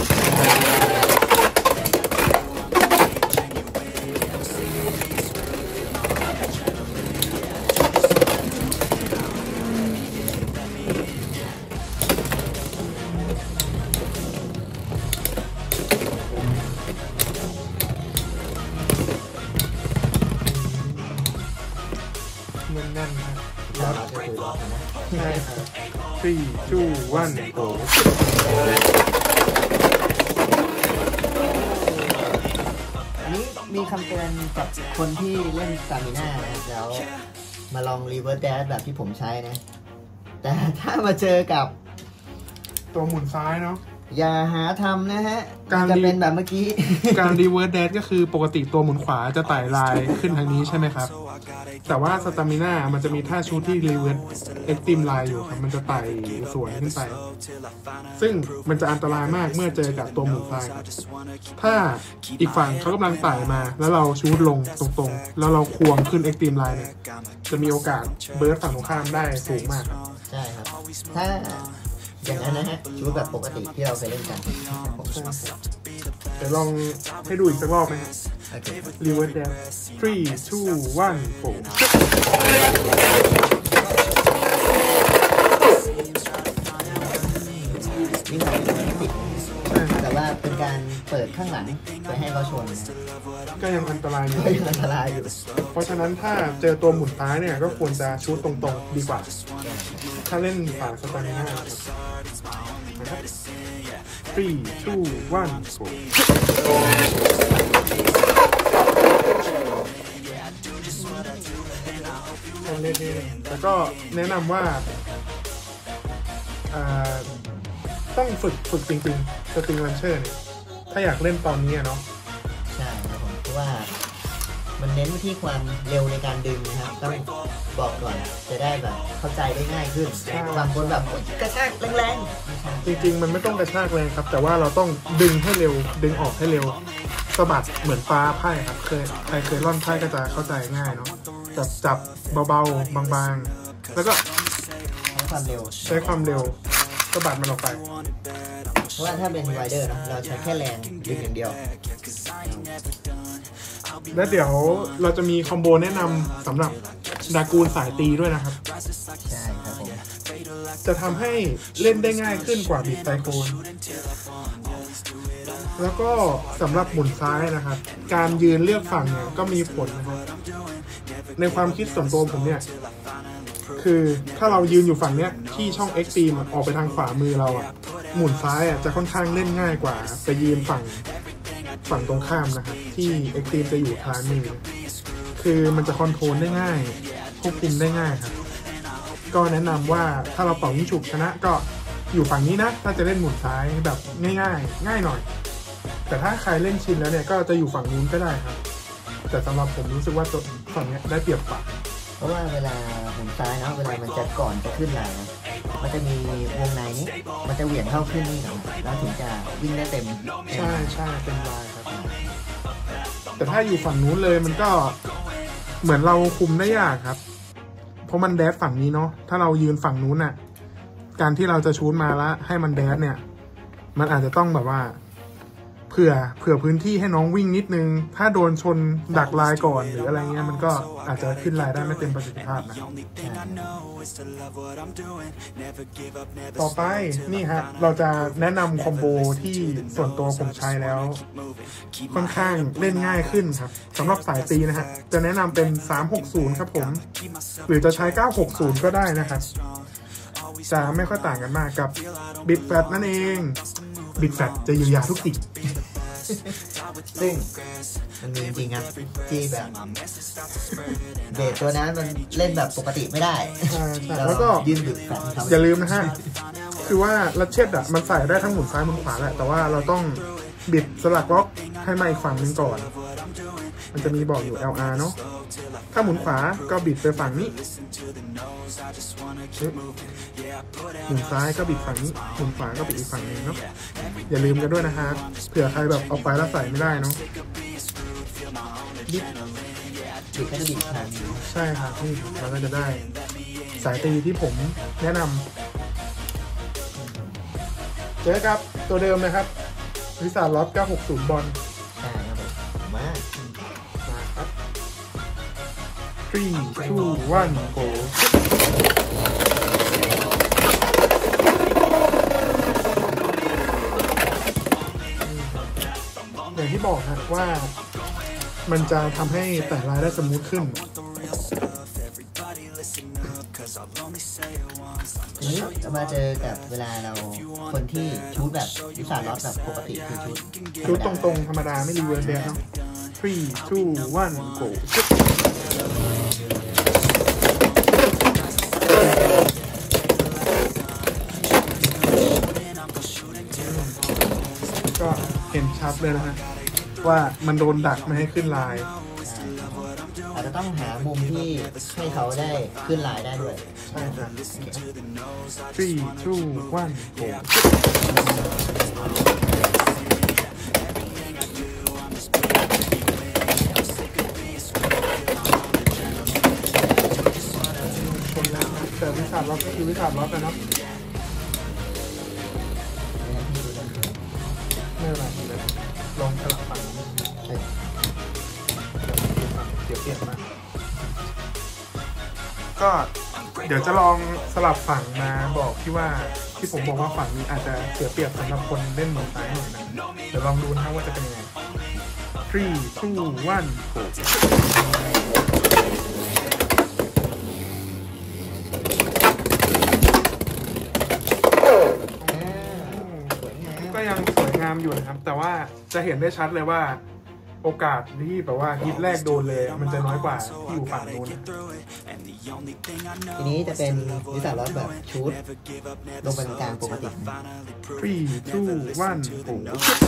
แน่นๆนะเราจะคุยรอบนะใช่ครับ3 2 1 go อันนี้มีคำเตือนกับคนที่เล่นสตามิน่านะแล้วมาลองรีเวิร์สแดชแบบที่ผมใช้นะแต่ถ้ามาเจอกับตัวหมุนซ้ายเนาะอย่าหาทำนะฮะจะเป็นแบบเมื่อกี้การรีเวิร์สแดชก็คือปกติตัวหมุนขวาจะไต่ลายขึ้นทางนี้ใช่ไหมครับแต่ว่าสตามิน่ามันจะมีท่าชูที่รีเวิร์สเอ็กซ์ตรีมไลน์อยู่ครับมันจะไต่สวนขึ้นไปซึ่งมันจะอันตรายมากเมื่อเจอกับตัวหมุนซ้ายถ้าอีกฝั่งเขากำลังไต่มาแล้วเราชูลงตรงๆแล้วเราควงขึ้นเอ็กซ์ตรีมไลน์เนี่ยจะมีโอกาสเบิร์ดฝั่งตรงข้ามได้สูงมากใช่ครับถ้าอย่างนั้นนะฮะชูแบบปกติที่เราเคยเล่นกันเดี๋ยวลองให้ดูอีกสักรอบไหมครับรีเวิร์สแดช3 2 1 go วิ่งไปติดแต่ว่าเป็นการเปิดข้างหลังไปให้เขาชนก็ยังอันตรายอยู่เพราะฉะนั้นถ้าเจอตัวหมุนซ้ายเนี่ยก็ควรจะชูตตรงๆดีกว่าถ้าเล่นฝ่ายสตามิน่า3 2 1 go เล่นๆแล้วก็แนะนำว่าต้องฝึกจริงๆสตริงลันเชอร์เนี่ยถ้าอยากเล่นตอนนี้เนาะใช่ครับผมเพราะว่ามันเน้นที่ความเร็วในการดึงนะครับต้องบอกก่อนจะได้แบบเข้าใจได้ง่ายขึ้นบางคนแบบกระชากแรงๆจริงๆมันไม่ต้องกระชากแรงครับแต่ว่าเราต้องดึงให้เร็วดึงออกให้เร็วสะบัดเหมือนฟ้าไพ่ครับใครเคยร่อนไพ่ก็จะเข้าใจง่ายเนาะจับเบาๆบางๆแล้วก็ใช้ความเร็วสะบัดมันออกไปเพราะว่าถ้าเป็นไรเดอร์นะเราใช้แค่แรงดึงอย่างเดียวและเดี๋ยวเราจะมีคอมโบแนะนำสำหรับดากูลสายตีด้วยนะครับใช่ครับผมจะทำให้เล่นได้ง่ายขึ้นกว่าบีทไซโคนแล้วก็สำหรับหมุนซ้ายนะครับการยืนเลือกฝั่งเนี่ยก็มีผลนะครับในความคิดส่วนตัวผมเนี่ยคือถ้าเรายืนอยู่ฝั่งเนี้ยที่ช่อง Extreme ออกไปทางขวามือเราอะหมุนซ้ายอ่ะจะค่อนข้างเล่นง่ายกว่าไปยืนฝั่งตรงข้ามนะครับที่เอ็กซ์ตรีมจะอยู่ท้ายมือคือมันจะคอนโทรลได้ง่ายควบคุมได้ง่ายครับก็แนะนำว่าถ้าเราเป่ายิงฉุบชนะก็อยู่ฝั่งนี้นะถ้าจะเล่นหมุนซ้ายแบบง่ายหน่อยแต่ถ้าใครเล่นชินแล้วเนี่ยก็จะอยู่ฝั่งนู้นก็ได้ครับแต่สำหรับผมรู้สึกว่าฝั่งนี้ได้เปรียบกว่าเพราะว่าเวลาหมุนซ้ายนะเวลามันจะก่อนจะขึ้นลายนะมันจะมีวงในนี้มันจะเหวี่ยงเข้าขึ้นนี่หน่อยแล้วถึงจะวิ่งได้เต็มใช่เต็มลายครับแต่ถ้าอยู่ฝั่งนู้นเลยมันก็เหมือนเราคุมได้ยากครับเพราะมันแดดฝั่งนี้เนาะถ้าเรายืนฝั่งนู้นน่ะการที่เราจะชูดมาแล้วให้มันแดดเนี่ยมันอาจจะต้องแบบว่าเผื่อพื้นที่ให้น้องวิ่งนิดนึงถ้าโดนชนดักลายก่อนหรืออะไรเงี้ยมันก็อาจจะขึ้นลายได้ไม่เต็มประสิทธิภาพนะต่อไปนี่ฮะเราจะแนะนำคอมโบที่ส่วนตัวผมใช้แล้วค่อนข้างเล่นง่ายขึ้นครับสำหรับสายตีนะฮะจะแนะนำเป็น360ครับผมหรือจะใช้960ก็ได้นะครับจะไม่ค่อยต่างกันมากกับบิดแฟตนั่นเองบิดแฟตจะเยียวยาทุกสิ่งซึ่งมันมีจริงครับที่แบบเบสตัวนั้นมันเล่นแบบปกติไม่ได้แล้วก็ยืนบิดแฟตอย่าลืมนะฮะคือว่าลัดเช็ดอ่ะมันใส่ได้ทั้งหมุนซ้ายหมุนขวาแหละแต่ว่าเราต้องบิดสลักล็อกให้มาอีกฝั่งนึงก่อนมันจะมีบอกอยู่ LR เนาะถ้าหมุนขวาก็บิดไปฝั่งนี้หมุนซ้ายก็บิดฝั่งนี้หมุนขวาก็บิดอีกฝั่งนึงเนาะอย่าลืมกันด้วยนะครับเผื่อใครแบบเอาไปแล้วใส่ไม่ได้เนาะบิดก็จะบิดทางใช่ครับนี่เราก็จะได้สายตีที่ผมแนะนำเจอครับตัวเดิมนะครับวิสาล็อต960บอลใช่ครับผมมาครับ3 2 1 go อย่างที่บอกครับว่ามันจะทำให้แต่ลายได้สมูทขึ้นทีนี้มาเจอกับเวลาเราคนที่ชูดแบบวิสาล็อตแบบปกติคือชูดตรงๆธรรมดาไม่รีเวิร์สเดสเนาะ3 2 1 go ก็เห็นชัดเลยนะฮะว่ามันโดนดักไม่ให้ขึ้นลายอาจจะต้องหามุมที่ให้เขาได้ขึ้นลายได้ด้วยใช่ครับ3 2 1 go ชนแล้วนะแต่วิสาล็อตก็คือวิสาล็อตนะเนาะไม่เป็นไรเลยลองสลับฝั่งเดี๋ยวเปลี่ยนมาก็เดี๋ยวจะลองสลับฝั่งมาบอกที่ผมบอกว่าฝั่งนี้อาจจะเสียเปรียบสำหรับคนเล่นหมุนซ้ายหน่อยนะเดี๋ยวลองดูนะว่าจะเป็นยังไง3 2 1 goก็ยังสวยงามอยู่นะครับแต่ว่าจะเห็นได้ชัดเลยว่าโอกาสที่แบบว่าฮิตแรกโดนเลยมันจะน้อยกว่าที่อยู่ฝั่งนู้นทีนี้จะเป็นวิสาล็อตแบบชูดลงไปกลางปกติ 3 2 1 go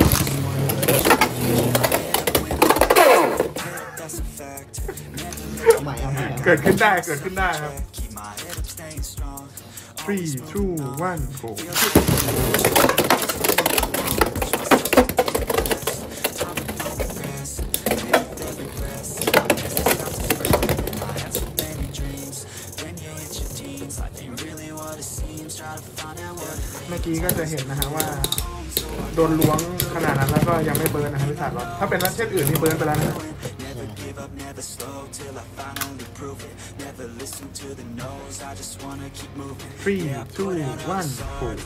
เกิดขึ้นได้ครับ3 2 1 go เมื่อกี้ก็จะเห็นนะฮะว่าโดนล้วงขนาดนั้นแล้วก็ยังไม่เบิร์นนะฮะวิสาล็อตถ้าเป็นรัชเชตอื่นนี่เบิร์นไปแล้วนะ3 2 1 go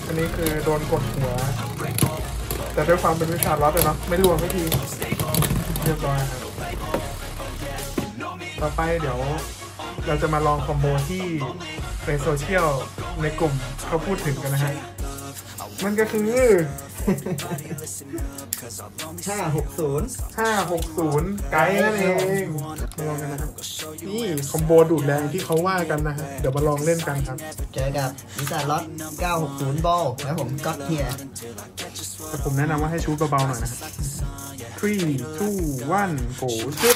อันนี้คือโดนกดหัวแต่ด้วยความเป็นวิชาล็อตเลยเนาะไม่รวมไม่ทีเรียบร้อยครับต่อไปเดี๋ยวเราจะมาลองคอมโบที่ในโซเชียลในกลุ่มเขาพูดถึงกันนะฮะมันก็คือ 560 ไกด์นั่นเองมาลองกันนะครับนี่คอมโบดูดแรงที่เขาว่ากันนะฮะเดี๋ยวมาลองเล่นกันครับเจอกับวิสาล็อต960 บอลแล้วผมก็เทียร์แต่ผมแนะนำว่าให้ชูดเบาๆหน่อยนะ3 2 1 go ชุด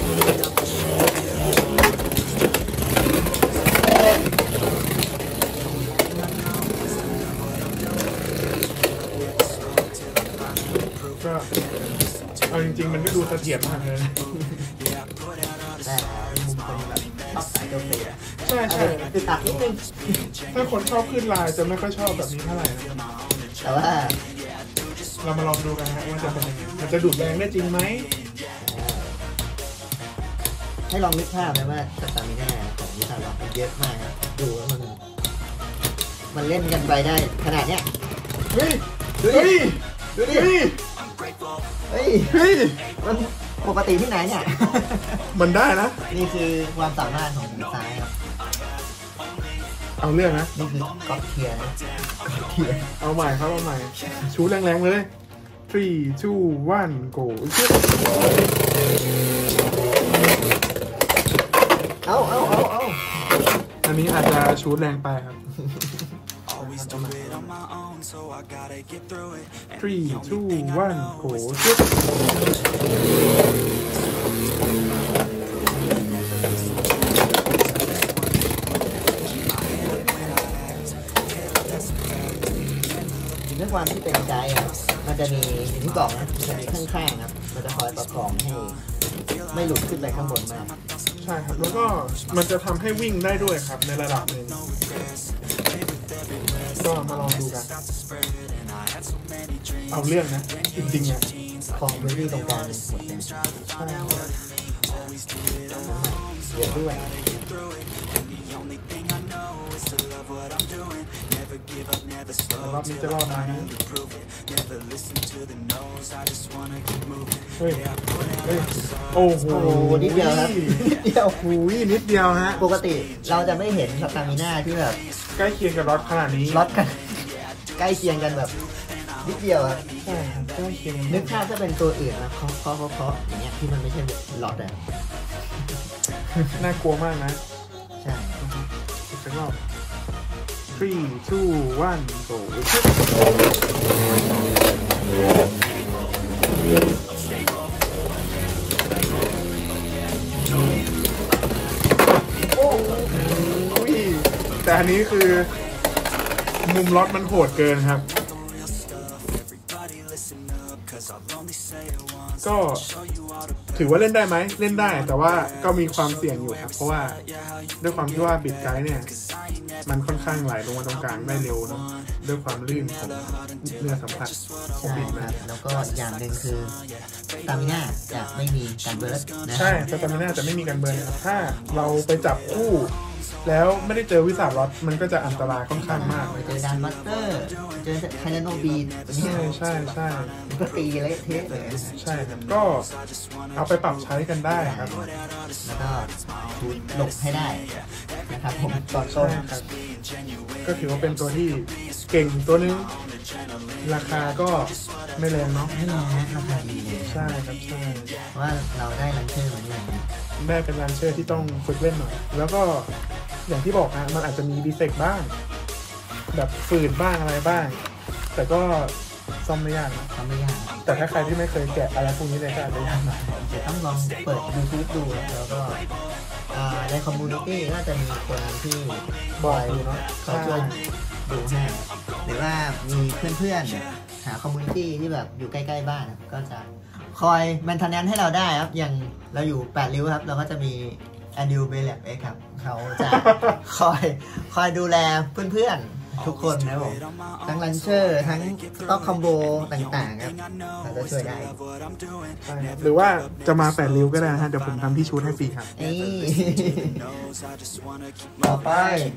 ก็เอาจริงๆมันก็ดูเสถียรมากเลยแต่มุมคนแบบชอบสายโจมตีใช่ติดตัดนิดนึงถ้าคนชอบขึ้นลายจะไม่ค่อยชอบแบบนี้เท่าไหร่นะแต่ว่าเรามาลองดูกันนะว่าจะเป็นยังไงมันจะดูดแรงได้จริงไหมให้ลองนึกภาพนะว่าสตามิน่าของวิสาล็อตมันเยอะมากดูว่ามันเล่นกันไปได้ขนาดเนี้ยเฮ้ยดูดิมันปกติที่ไหนเนี่ยมันได้นะนี่คือความสามารถของมือซ้ายครับเอาเรื่องนะนี่คือก๊อปเทียร์เอาใหม่ครับเอาใหม่ชูแรงๆเลย3 2 1 go เอาอันนี้อาจจะชูแรงไปครับ3 2 1 go ด้วยความที่เป็นไกด์ครับมันจะมีอย่างที่บอกนะจะมีข้างๆครับมันจะคอยประคองให้ไม่หลุดขึ้นไปข้างบนมากใช่ครับแล้วก็มันจะทำให้วิ่งได้ด้วยครับในระดับหนึ่งก็มาลองดูกันเอาเรื่องนะจริงๆอ่ะของพื้นที่ตรงกลางหมดเลยเยอะด้วยรอบนี้จะรอดไหมเฮ้ยโอ้โหนิดเดียวครับนิดเดียวฮะปกติเราจะไม่เห็นสตามิน่าที่แบบใกล้เคียงกับรถขนาดนี้รถกันใกล้เคียงกันแบบนิดเดียวครับใช่ใกล้เคียงนึกภาพถ้าเป็นตัวอื่นนะเคาะอย่างเงี้ยที่มันไม่ใช่รถอะน่ากลัวมากนะใช่อีกสักรอบ3 2 1 go แต่อันนี้คือมุมล็อตมันโหดเกินครับก็ถือว่าเล่นได้ไหมเล่นได้แต่ว่าก็มีความเสี่ยงอยู่ครับเพราะว่าด้วยความที่ว่าบิดไกด์เนี่ยมันค่อนข้างไหลลงมาตรงกลางได้เร็วเนาะด้วยความลื่นของเนื้อสัมผัสของบิดนะแล้วก็อย่างหนึ่งคือสตามิน่าจะไม่มีการเบิร์สใช่สตามิน่าจะไม่มีการเบิร์สถ้าเราไปจับคู่แล้วไม่ได้เจอวิสาล็อตมันก็จะอันตรายค่อนข้างมากเจอดานบัตเตอร์เจอไคลโนบีนใช่ก็ตีเละเทะเลยใช่ครับก็เอาไปปรับใช้กันได้ครับแล้วก็หลบให้ได้นะครับผมตอนต้นครับก็ถือว่าเป็นตัวที่เก่งตัวนึงราคาก็ไม่แรงเนาะไม่แรงนะราคาดีเลยใช่ครับใช่ว่าเราได้ลันเชอร์มาด้วยได้เป็นลันเชอร์ที่ต้องฝึกเล่นหน่อยแล้วก็อย่างที่บอกนะมันอาจจะมีดีเฟกต์บ้างแบบฝืดบ้างอะไรบ้างแต่ก็ซ่อมไม่ยากนะซ่อมไม่ยากแต่ถ้าใครที่ไม่เคยแกะอะไรพวกนี้เลยก็อาจจะยากหน่อยจะต้องลองเปิด YouTube ดูแล้วก็ในคอมมูนิตี้ก็จะมีคนที่บ่อยเนาะเขาช่วยดูให้หรือว่ามีเพื่อนๆหาคอมมูนิตี้ที่แบบอยู่ใกล้ๆบ้านก็จะคอยแมนเทนแนนซ์ให้เราได้ครับอย่างเราอยู่8ริ้วครับเราก็จะมีแอนดิวเบลแลบเอ็กครับเขาจะคอยดูแลเพื่อนๆทุกคนนะครับผมทั้งลันเชอร์ทั้งต็อกคอมโบต่างๆครับเราจะช่วยได้ใช่ครับหรือว่าจะมา8ริ้วก็ได้นะฮะเดี๋ยวผมทำที่ชูดให้ฟรีครับต่อไป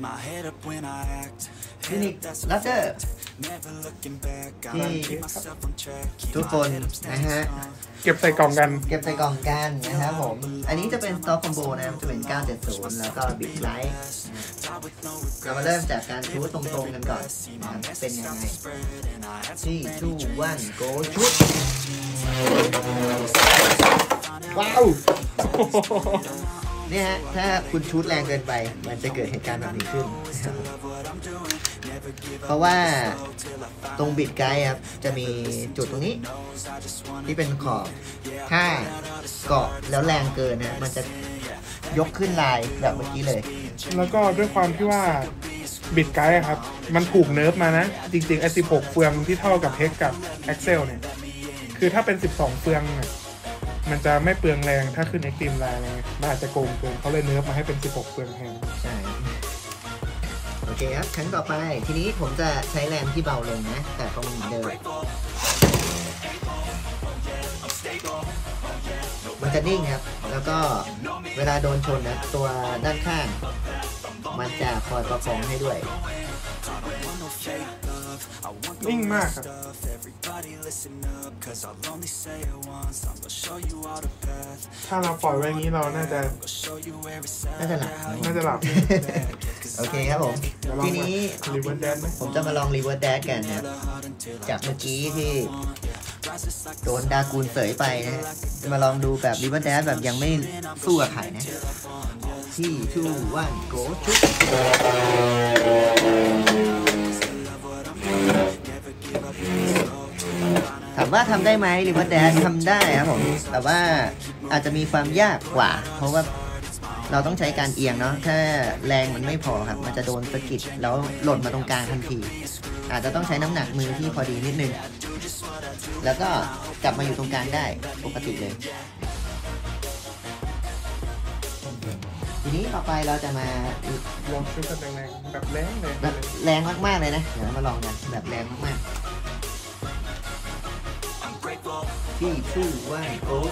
ฟินิกลัสเตอร์ที่ทุกคนนะฮะเก็บใส่กล่องกันเก็บใส่กล่องกันนะครับผมอันนี้จะเป็นสต็อกคอมโบนะครับจะเป็น 970 แล้วก็บิตไลท์เรามาเริ่มจากการชูตรงๆกันก่อนนะครับเป็นยังไงที่ชูวันโกชุดว้าวเนี่ยฮะถ้าคุณชูตแรงเกินไปมันจะเกิดเหตุการณ์แบบนี้ขึ้นเพราะว่าตรงบิดไกด์ครับจะมีจุดตรงนี้ที่เป็นขอบถ้าเกาะแล้วแรงเกินนะมันจะยกขึ้นลายแบบเมื่อกี้เลยแล้วก็ด้วยความที่ว่าบิดไกด์ครับมันถูกเนิร์ฟมานะจริงๆไอ้16เฟืองที่เท่ากับเฮกกับแอ็กเซลเนี่ยคือถ้าเป็น12เฟืองมันจะไม่เปลืองแรงถ้าขึ้นเอ็กตรีมแรงมันอาจจะโกงเกินเขาเลยเนิร์ฟมาให้เป็น16เฟืองแทนใช่โอเคครับครั้งต่อไปทีนี้ผมจะใช้แรงที่เบาลงนะแต่ก็เหมือนเดิมมันจะนิ่งครับแล้วก็เวลาโดนชนนะตัวด้านข้างมันจะคอยประคองให้ด้วยนิ่งมากครับถ้าเราปล่อยไว้อย่างนี้เราน่าจะหลับโอเคครับผมทีนี้ผมจะมาลองรีเวิร์สแดชกันนะจากเมื่อกี้ที่โดนดากูลเสยไปนะจะมาลองดูแบบรีเวิร์สแดชแบบยังไม่สู้กับไข่นะที่ชูว่านโกชุดถามว่าทำได้ไหมรีเวิร์สแดชทำได้ครับผมแต่ว่าอาจจะมีความยากกว่าเพราะว่าเราต้องใช้การเอียงเนาะถ้าแรงมันไม่พอครับมันจะโดนสะกิดแล้วหล่นมาตรงกลางทันทีอาจจะต้องใช้น้ำหนักมือที่พอดีนิดนึงแล้วก็กลับมาอยู่ตรงกลางได้ปกติเลยทีนี้ต่อไปเราจะมาลองชุดแรงๆแบบแรงเลยแบบแรงมากๆเลยนะเดี๋ยวเรามาลองกันแบบแรงมากๆที่ชื่อว่าโอ้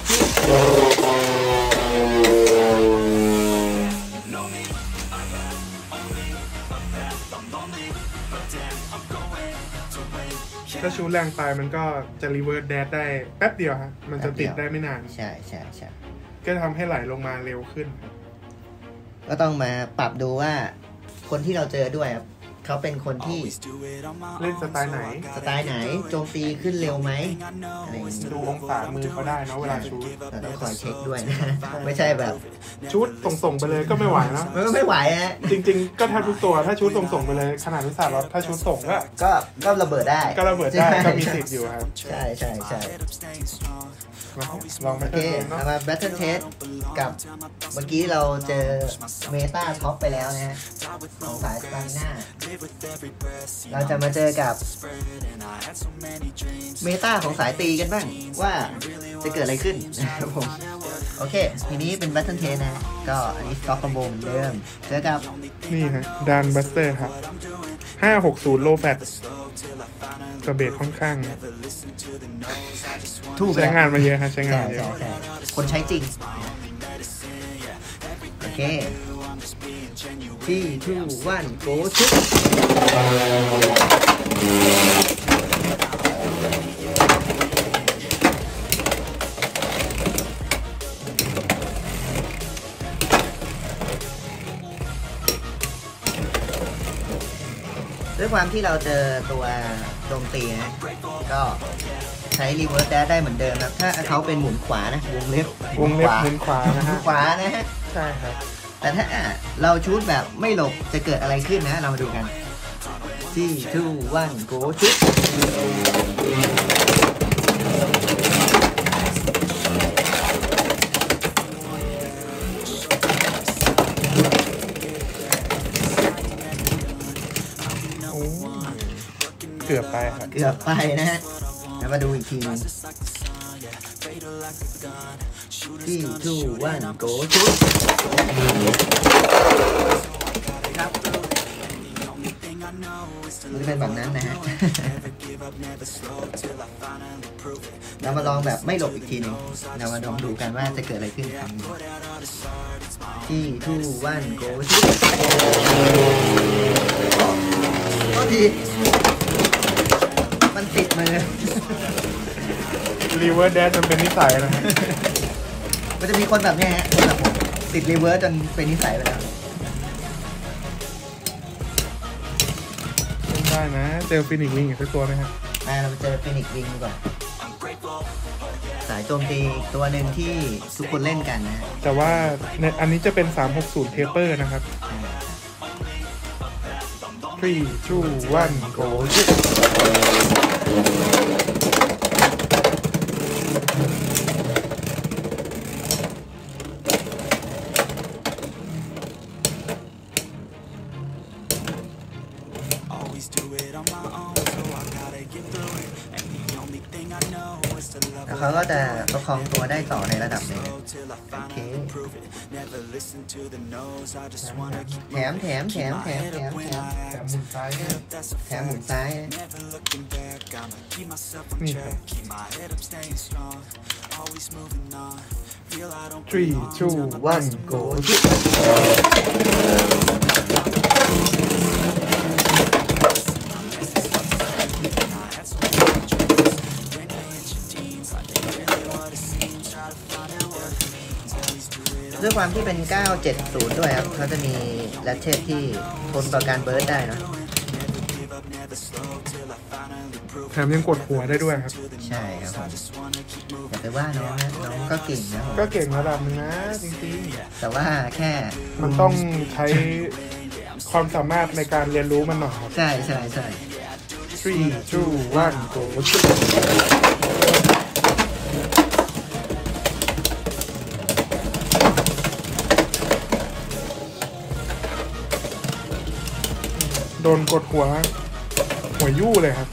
ถ้าชูแรงไปมันก็จะรีเวิร์สแดชได้แป๊บเดียวฮะมันจะติดได้ไม่นานใช่ก็ทำให้ไหลลงมาเร็วขึ้นก็ต้องมาปรับดูว่าคนที่เราเจอด้วยครับเขาเป็นคนที่เล่นสไตล์ไหนโจมตีขึ้นเร็วไหมอะไรดูองศามือเขาได้นะเวลาชูเราต้องคอยเช็คด้วยนะไม่ใช่แบบชูส่งไปเลยก็ไม่ไหวนะมันก็ไม่ไหวฮะจริงๆก็แทบทุกตัวถ้าชูส่งไปเลยขนาดวิสาเราถ้าชูส่งก็ระเบิดได้ก็มีสิทธิ์อยู่ครับใช่ลองโอเคมา Battle Test กับเมื่อกี้เราเจอเมตาท็อปไปแล้วนะฮะของสายสตามิน่าเราจะมาเจอกับเมตาของสายตีกันบ้างว่าจะเกิดอะไรขึ้นนะครับผมโอเคทีนี้เป็น Battle Test นะก็อันนี้สต็อกคอมโบเหมือนเดิมเจอกับนี่ฮะดันบัสเตอร์ครับ560 low fat กระเบดค่อนข้างใช้งานมาเยอะครับใช้งานเยอะคนใช้จริงโอเคที่2 1 go ชุดด้วยความที่เราเจอตัวโจมตีนะก็ใช้รีเวิร์สได้เหมือนเดิมนะถ้าเขาเป็นหมุนขวานะวงเล็บหมุนขวานะฮะขวานะฮะใช่ครับแต่ถ้าเราชูดแบบไม่หลบจะเกิดอะไรขึ้นนะเรามาดูกันที่2 1 go ชุดเกือบไปครับเกือบไปนะฮะแล้วมาดูอีกทีนึงที่2 1 go ชุดมันจะเป็นแบบนั้นนะฮะ เรามาลองแบบไม่หลบอีกทีหนึ่งเรามาลองดูกันว่าจะเกิดอะไรขึ้นครับที่ทูวันโกชิโทษทีมันติดมือรีเวิร์สแดชจนเป็นนิสัยนะฮะมันจะมีคนแบบนี้ฮะคนแบบผมติดรีเวิร์สจนเป็นนิสัยไปแล้วได้นะเจอฟินิกวิงอีกสักตัวไหมฮะเราไปเจอฟินิกซ์วิงดีกว่าสายโจมตีอีกตัวหนึ่งที่ทุกคนเล่นกันนะแต่ว่าในอันนี้จะเป็น360เทเปอร์นะครับ3 2 1 go แล้วเขาก็จะประคองตัวได้ต่อในระดับหนึ่งโอเคแถมหมุนซ้ายเนี่ยแถมหมุนซ้ายนี่ครับ3 2 1 go ด้วยความที่เป็น 970 ด้วยครับเขาจะมีแรชเชตที่ทนต่อการเบิร์สได้เนาะแถมยังกดหัวได้ด้วยครับใช่ครับผมอย่าไปว่าน้องนะน้องก็เก่งนะผมก็เก่งระดับนึงนะจริงแต่ว่าแค่ๆ มันต้องใช้ความสามารถในการเรียนรู้มันหน่อยครับใช่ 3 2 1 go โดนกดหัวยู่เลยครับ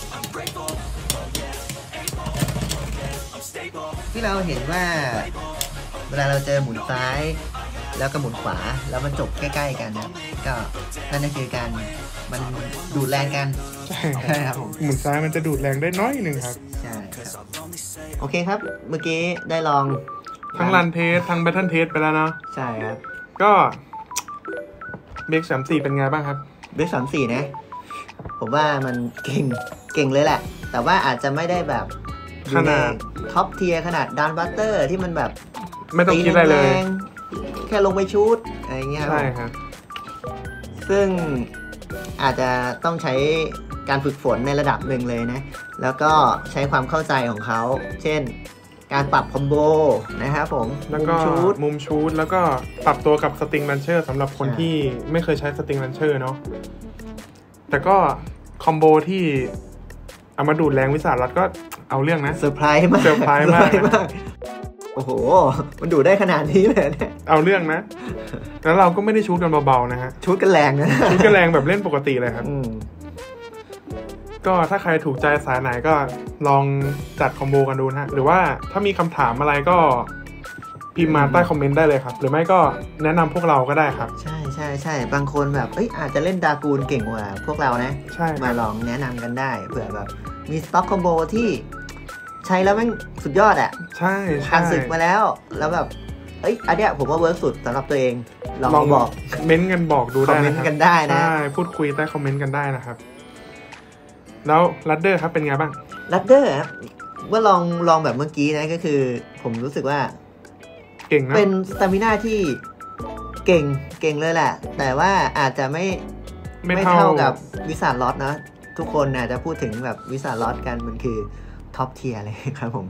ที่เราเห็นว่าเวลาเราเจอหมุนซ้ายแล้วก็หมุนขวาแล้วมันจบใกล้ๆกันนะก็นั่นก็คือการมันดูดแรงกันใช่ครับผมหมุนซ้ายมันจะดูดแรงได้น้อยหนึ่งครับใช่ครับโอเคครับเมื่อกี้ได้ลองทั้งรันเทสทั้งแบทเทิลเทสไปแล้วเนาะใช่ครับก็เบรก34เป็นไงบ้างครับเบรก34นะผมว่ามันเก่งเลยแหละแต่ว่าอาจจะไม่ได้แบบขนาดท็อปเทียร์ขนาดดันบัตเตอร์ที่มันแบบไม่ต้องคิดอะไรเลยแค่ลงไปชูดอะไรเงี้ยใช่ครับซึ่งอาจจะต้องใช้การฝึกฝนในระดับหนึ่งเลยนะแล้วก็ใช้ความเข้าใจของเขาเช่นการปรับคอมโบนะครับผมแล้วก็มุมชูดแล้วก็ปรับตัวกับสตริงลันเชอร์สำหรับคนที่ไม่เคยใช้สตริงลันเชอร์เนาะแต่ก็คอมโบที่เอามาดูดแรงวิสารัตก็เอาเรื่องนะเซอร์ไพรส์มากโอ้โหมันดูดได้ขนาดนี้เลยเนี่ยเอาเรื่องนะแล้วเราก็ไม่ได้ชูดกันเบาๆนะฮะชูดกันแรงนะชูดกันแรงแบบเล่นปกติเลยครับก็ถ้าใครถูกใจสายไหนก็ลองจัดคอมโบกันดูนะฮะหรือว่าถ้ามีคำถามอะไรก็พิมพ์มาใต้คอมเมนต์ได้เลยครับหรือไม่ก็แนะนำพวกเราก็ได้ครับใช่บางคนแบบอาจจะเล่นดากูลเก่งกว่าพวกเรานะใช่มาลองแนะนำกันได้เผื่อแบบมีสต็อกคอมโบที่ใช้แล้วแม่งสุดยอดอ่ะใช่ผ่านศึกมาแล้วแบบอันเนี้ยผมว่าเวิร์กสุดสำหรับตัวเองลองบอกเม้นต์กันบอกดูได้คอมเมนต์กันได้นะใช่พูดคุยใต้คอมเมนต์กันได้นะครับแล้วลัดเดอร์ครับเป็นไงบ้างลัดเดอร์ว่าลองแบบเมื่อกี้นะก็คือผมรู้สึกว่าเก่งนะเป็นสตามิน่าที่เก่งเลยแหละแต่ว่าอาจจะไม่เท่ากับวิสาลอตนะทุกคนอาจจะพูดถึงแบบวิสาลอตกันมันคือท็อปเทียร์เลยครับผม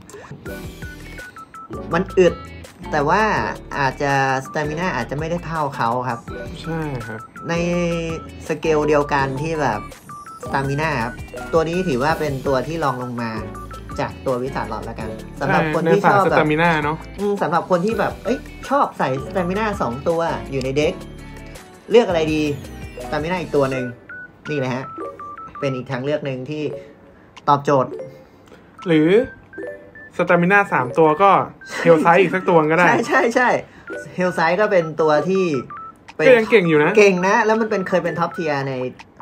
มันอึดแต่ว่าอาจจะสตามิน่าอาจจะไม่ได้เท่าเขาครับใช่ครับในสเกลเดียวกันที่แบบสตามิน่าครับตัวนี้ถือว่าเป็นตัวที่รองลงมาจากตัววิสาลอตแล้วกันสำหรับคนที่ชอบแบบสตามิน่าเนาะสำหรับคนที่แบบชอบใส่สตามิน่า2ตัวอยู่ในเด็กเลือกอะไรดีสตามิน่าอีกตัวหนึ่งนี่เลยฮะเป็นอีกทางเลือกหนึ่งที่ตอบโจทย์หรือสตามิน่า3ตัวก็เฮลไซด์อีกสักตัวก็ได้ใช่เฮลไซด์ก็เป็นตัวที่ก็ยังเก่งอยู่นะเก่งนะแล้วมันเคยเป็นท็อปเทียร์ใน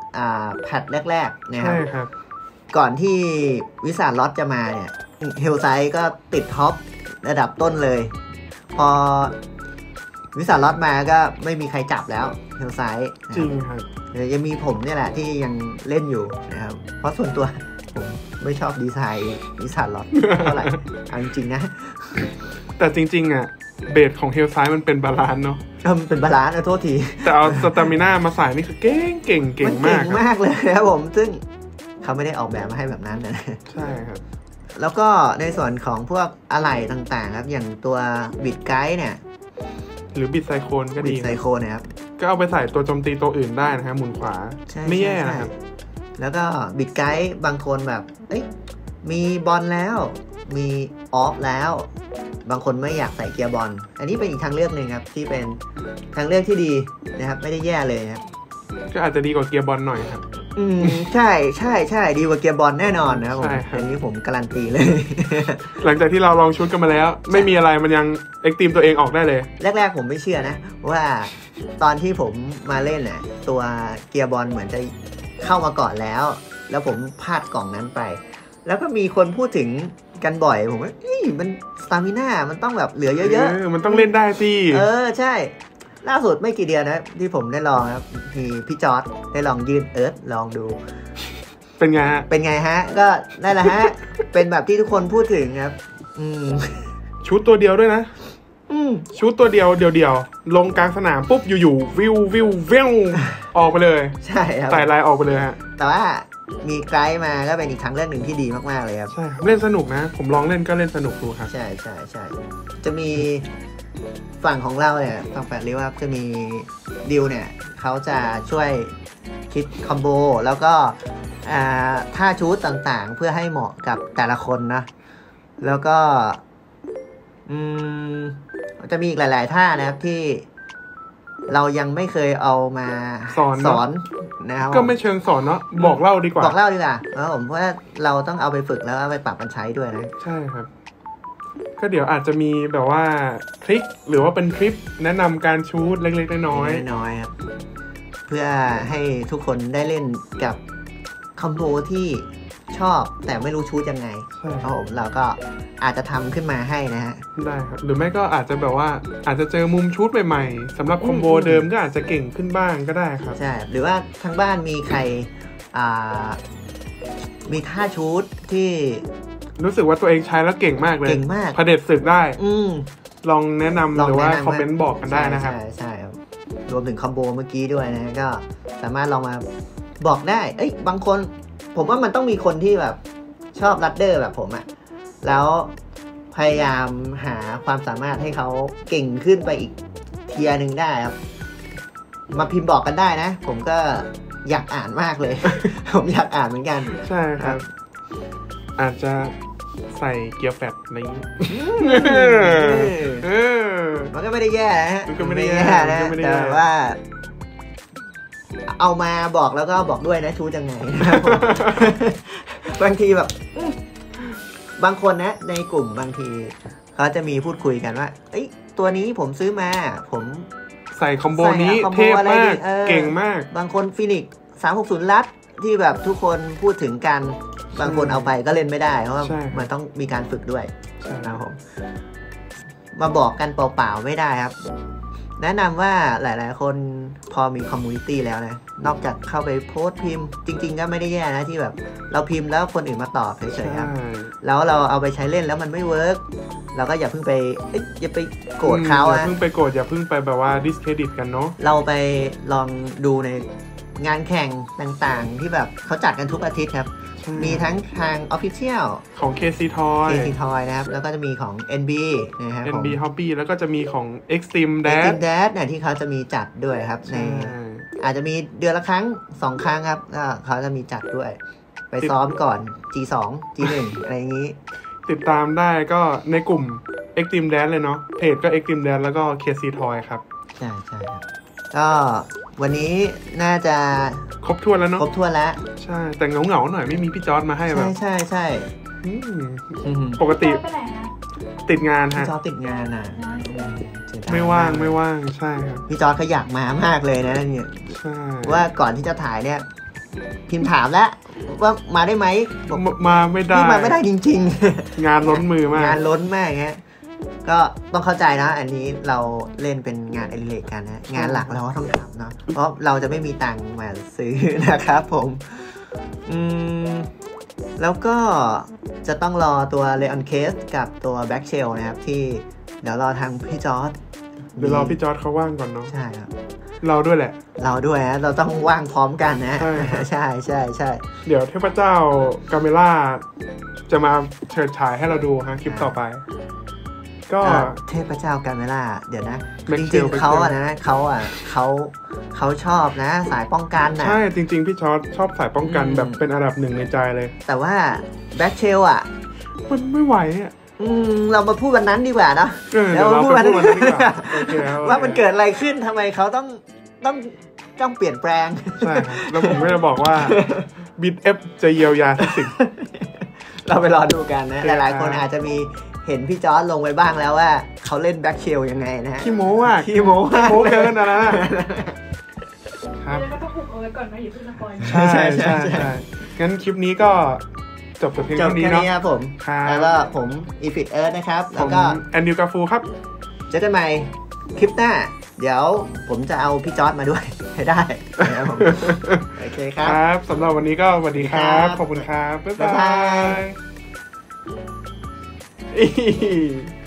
แพทแรกๆนะครัใช่บครับก่อนที่วิสาล็อตจะมาเนี่ยเฮลไซด์ก็ติดท็อประดับต้นเลย พอวิสาล็อตมาก็ไม่มีใครจับแล้วเฮลไซด์จริงครับยังมีผมเนี่ยแหละที่ยังเล่นอยู่นะครับเพราะส่วนตัวผมไม่ชอบดีไซน์วิสาล็อตเท่าไหร่เอาจริงๆนะแต่จริงๆอ่ะเบสของเฮลไซด์มันเป็นบาลานซ์เนาะมันเป็นบาลานซ์นะโทษทีแต่เอาสตามิน่ามาใส่นี่คือเก่งมันมากเก่งครับมากเลยครับผมซึ่งเขาไม่ได้ออกแบบมาให้แบบนั้นนะใช่ครับแล้วก็ในส่วนของพวกอะไหล่ต่างๆครับอย่างตัวบิดไกด์เนี่ยหรือบิดไซโคนก็บิดีดไซโคนนะครับก็เอาไปใส่ตัวโจมตีตัวอื่นได้นะฮะหมุนขวาใช่ไม่แย่ใช่นะครับแล้วก็บิดไกด์บางคนแบบเอ้ยมีบอลแล้วมีออฟแล้ว บางคนไม่อยากใส่เกียร์บอลอันนี้เป็นอีกทางเลือกหนึ่งครับที่เป็นทางเลือกที่ดีนะครับไม่ได้แย่เลยครับก็อาจจะดีกว่าเกียร์บอลหน่อยครับใช่ดีกว่าเกียร์บอลแน่นอนนะครับผมใช่ครับอันนี้ผมการันตีเลยหลังจากที่เราลองชุดกันมาแล้ว ไม่มีอะไรมันยังเอ็กตีมตัวเองออกได้เลยแรกๆผมไม่เชื่อนะว่าตอนที่ผมมาเล่นน่ะตัวเกียร์บอลเหมือนจะเข้ามาก่อนแล้วผมพลาดกล่องนั้นไป แล้วก็มีคนพูดถึงกันบ่อยผมว่ามันสตามิน่ามันต้องแบบเหลือเยอะๆมันต้องเล่นได้สิใช่ล่าสุดไม่กี่เดือนนะที่ผมได้ลองครับพี่จอร์ดได้ลองยืนลองดูเป็นไงฮะเป็นไงฮะก็นั่นแหละฮะ เป็นแบบที่ทุกคนพูดถึงครับชุดตัวเดียวด้วยนะ ชุดตัวเดียวลงกลางสนามปุ๊บอยู่ๆวิวออกไปเลยใช่ครับไต่ลายออกไปเลยฮะแต่ว่ามีไกด์มาก็เป็นอีกทางเลือกหนึ่งที่ดีมากๆเลยครับใช่ครับเล่นสนุกนะ ผมลองเล่นก็เล่นสนุกดูครับใช่จะมีฝั่งของเราเนี่ยฝั่งแปดริ้วครับจะมีดิวเนี่ยเขาจะช่วยคิดคอมโบแล้วก็ท่าชูตต่างๆ เพื่อให้เหมาะกับแต่ละคนนะแล้วก็จะมีอีกหลายๆท่านะครับที่เรายังไม่เคยเอามาสอนนะครับก็ไม่เชิงสอนเนาะบอกเล่าดีกว่าบอกเล่าดีกว่าผมเพราะว่าเราต้องเอาไปฝึกแล้วเอาไปปรับมันใช้ด้วยนะใช่ครับ ก็เดี๋ยวอาจจะมีแบบว่าทริคหรือว่าเป็นคลิปแนะนำการชูตเล็กๆน้อยๆครับเพื่อให้ทุกคนได้เล่นกับคอมโบที่ชอบแต่ไม่รู้ชูตยังไงเราก็อาจจะทำขึ้นมาให้นะฮะได้ครับหรือไม่ก็อาจจะแบบว่าอาจจะเจอมุมชูตใหม่ๆสำหรับคอมโบเดิมก็อาจจะเก่งขึ้นบ้างก็ได้ครับใช่หรือว่าทางบ้านมีใครมีท่าชูตที่รู้สึกว่าตัวเองใช้แล้วเก่งมากเลยเก่งมากเผด็จศึกได้ลองแนะนำหรือว่าคอมเมนต์บอกกันได้นะครับใช่ครับรวมถึงคอมโบเมื่อกี้ด้วยนะก็สามารถลองมาบอกได้บางคนผมว่ามันต้องมีคนที่แบบชอบรัดเดอร์แบบผมอะแล้วพยายามหาความสามารถให้เขาเก่งขึ้นไปอีกเทียร์หนึ่งได้ครับมาพิมพ์บอกกันได้นะผมก็อยากอ่านมากเลย ผมอยากอ่านเหมือนกันใช่ครับอาจจะใส่เกียร์แฟตอะไรอย่างนี้มันก็ไม่ได้แย่นะฮะมันก็ไม่ได้แย่นะแต่ว่าเอามาบอกแล้วก็บอกด้วยนะชูจังไง บางทีแบบบางคนนะในกลุ่มบางทีเขาจะมีพูดคุยกันว่าตัวนี้ผมซื้อมาผมใส่คอมโบนี้เทพมากเก่งมากบางคนฟินิก360ลัดที่แบบทุกคนพูดถึงกันบางคนเอาไปก็เล่นไม่ได้เพราะว่ามันต้องมีการฝึกด้วยนะครับผมมาบอกกันเปล่าๆไม่ได้ครับแนะนำว่าหลายๆคนพอมีคอมมูนิตี้แล้วนะนอกจากเข้าไปโพสต์พิมพ์จริงๆก็ไม่ได้แย่นะที่แบบเราพิมพ์แล้วคนอื่นมาตอบเฉยๆครับแล้วเราเอาไปใช้เล่นแล้วมันไม่เวิร์กเราก็อย่าเพิ่งไปอย่าไปโกรธเขาอย่าเพิ่งไปโกรธอย่าเพิ่งไปแบบว่าดิสเครดิตกันเนาะเราไปลองดูในงานแข่งต่างๆที่แบบเขาจัดกันทุกอาทิตย์ครับมีทั้งทาง Official ของ KC Toy นะครับแล้วก็จะมีของ NB นะครับ NB Hobby แล้วก็จะมีของ Extreme Dash เนี่ยที่เขาจะมีจัดด้วยครับในอาจจะมีเดือนละครั้ง2ครั้งครับก็เขาจะมีจัดด้วยไปซ้อมก่อน G2 G1 อะไรอย่างนี้ติดตามได้ก็ในกลุ่ม Extreme Dash เลยเนาะเพจก็ Extreme Dash แล้วก็ KC Toy ครับใช่ครับก็วันนี้น่าจะครบถ้วนแล้วเนาะครบถ้วนแล้วใช่แต่เงาหน่อยไม่มีพี่จอร์จมาให้แบบใช่ปกติติดงานฮะพี่จอร์จติดงานอ่ะไม่ว่างใช่ครับพี่จอร์จเขาอยากมามากเลยนะเนี่ยว่าก่อนที่จะถ่ายเนี่ยพิมพ์ถามแล้วว่ามาได้ไหมบอกมาไม่ได้พี่มาไม่ได้จริงงานล้นมือมากงานล้นมากฮะก็ต้องเข้าใจนะ อันนี้เราเล่นเป็นงานอดิเรกกันนะงานหลักเราก็ต้องทำเนาะเพราะเราจะไม่มีตังค์มาซื้อนะครับผมแล้วก็จะต้องรอตัว Leon Case กับตัว Black Shell นะครับที่เดี๋ยวรอทางพี่จอร์ดเดี๋ยวรอพี่จอร์ดเขาว่างก่อนเนาะใช่ครับเราด้วยแหละเราด้วยนะเราต้องว่างพร้อมกันนะใช่ครับใช่ใช่ใช่เดี๋ยวเทพเจ้ากาเมล่าจะมาเชิญฉายให้เราดูฮะคลิปต่อไป ก็เทพเจ้าการเวลาเดี๋ยวนะ Black จ Shell ริงๆเขาอะนะเขาชอบนะ สายป้องกันนะใช่จริงๆ พี่จอร์ดชอบสายป้องกันอืมแบบเป็นอันดับหนึ่งในใจเลยแต่ว่าแบ็คเชลอะมันไม่ไหวอ่ะเรามาพูดวันนั้นดีกว่าเนาะเดี๋ยวเราไปพูดวันนั้นดีกว่าโอเคครับว่ามันเกิดอะไรขึ้นทำไมเขาต้องเปลี่ยนแปลงใช่ครับแล้วผมก็จะบอกว่าบิดเอฟจะเยียวยาทุกสิ่งเราไปรอดูกันนะโอเคหลายๆคนอาจจะมีเห็นพี่จอร์ดลงไปบ้างแล้วว่าเขาเล่นแบ็คเชลยังไงนะฮะขี้โม้อ่ะขี้โม้โม้เกินนะนะครับแล้วก็ต้องหุบเอาไว้ก่อนนะอย่าเพิ่งสปอยล์ใช่ใช่ใช่งั้นคลิปนี้ก็จบแต่เพียงจบเท่านี้แค่เนาะนี้ครับผมครับแล้วก็ผมอีฟิตเอิร์ธนะครับผแล้วมก็แอนดิวกาฟูครับเจอกันใหม่คลิปหน้า เดี๋ยวผมจะเอาพี่จอร์ดมาด้วย ให้ได้นะครับผม โอเคครับครับสำหรับวันนี้ก็สวัสดีครับครับขอบคุณครับ บ๊ายบ๊ายบาบายย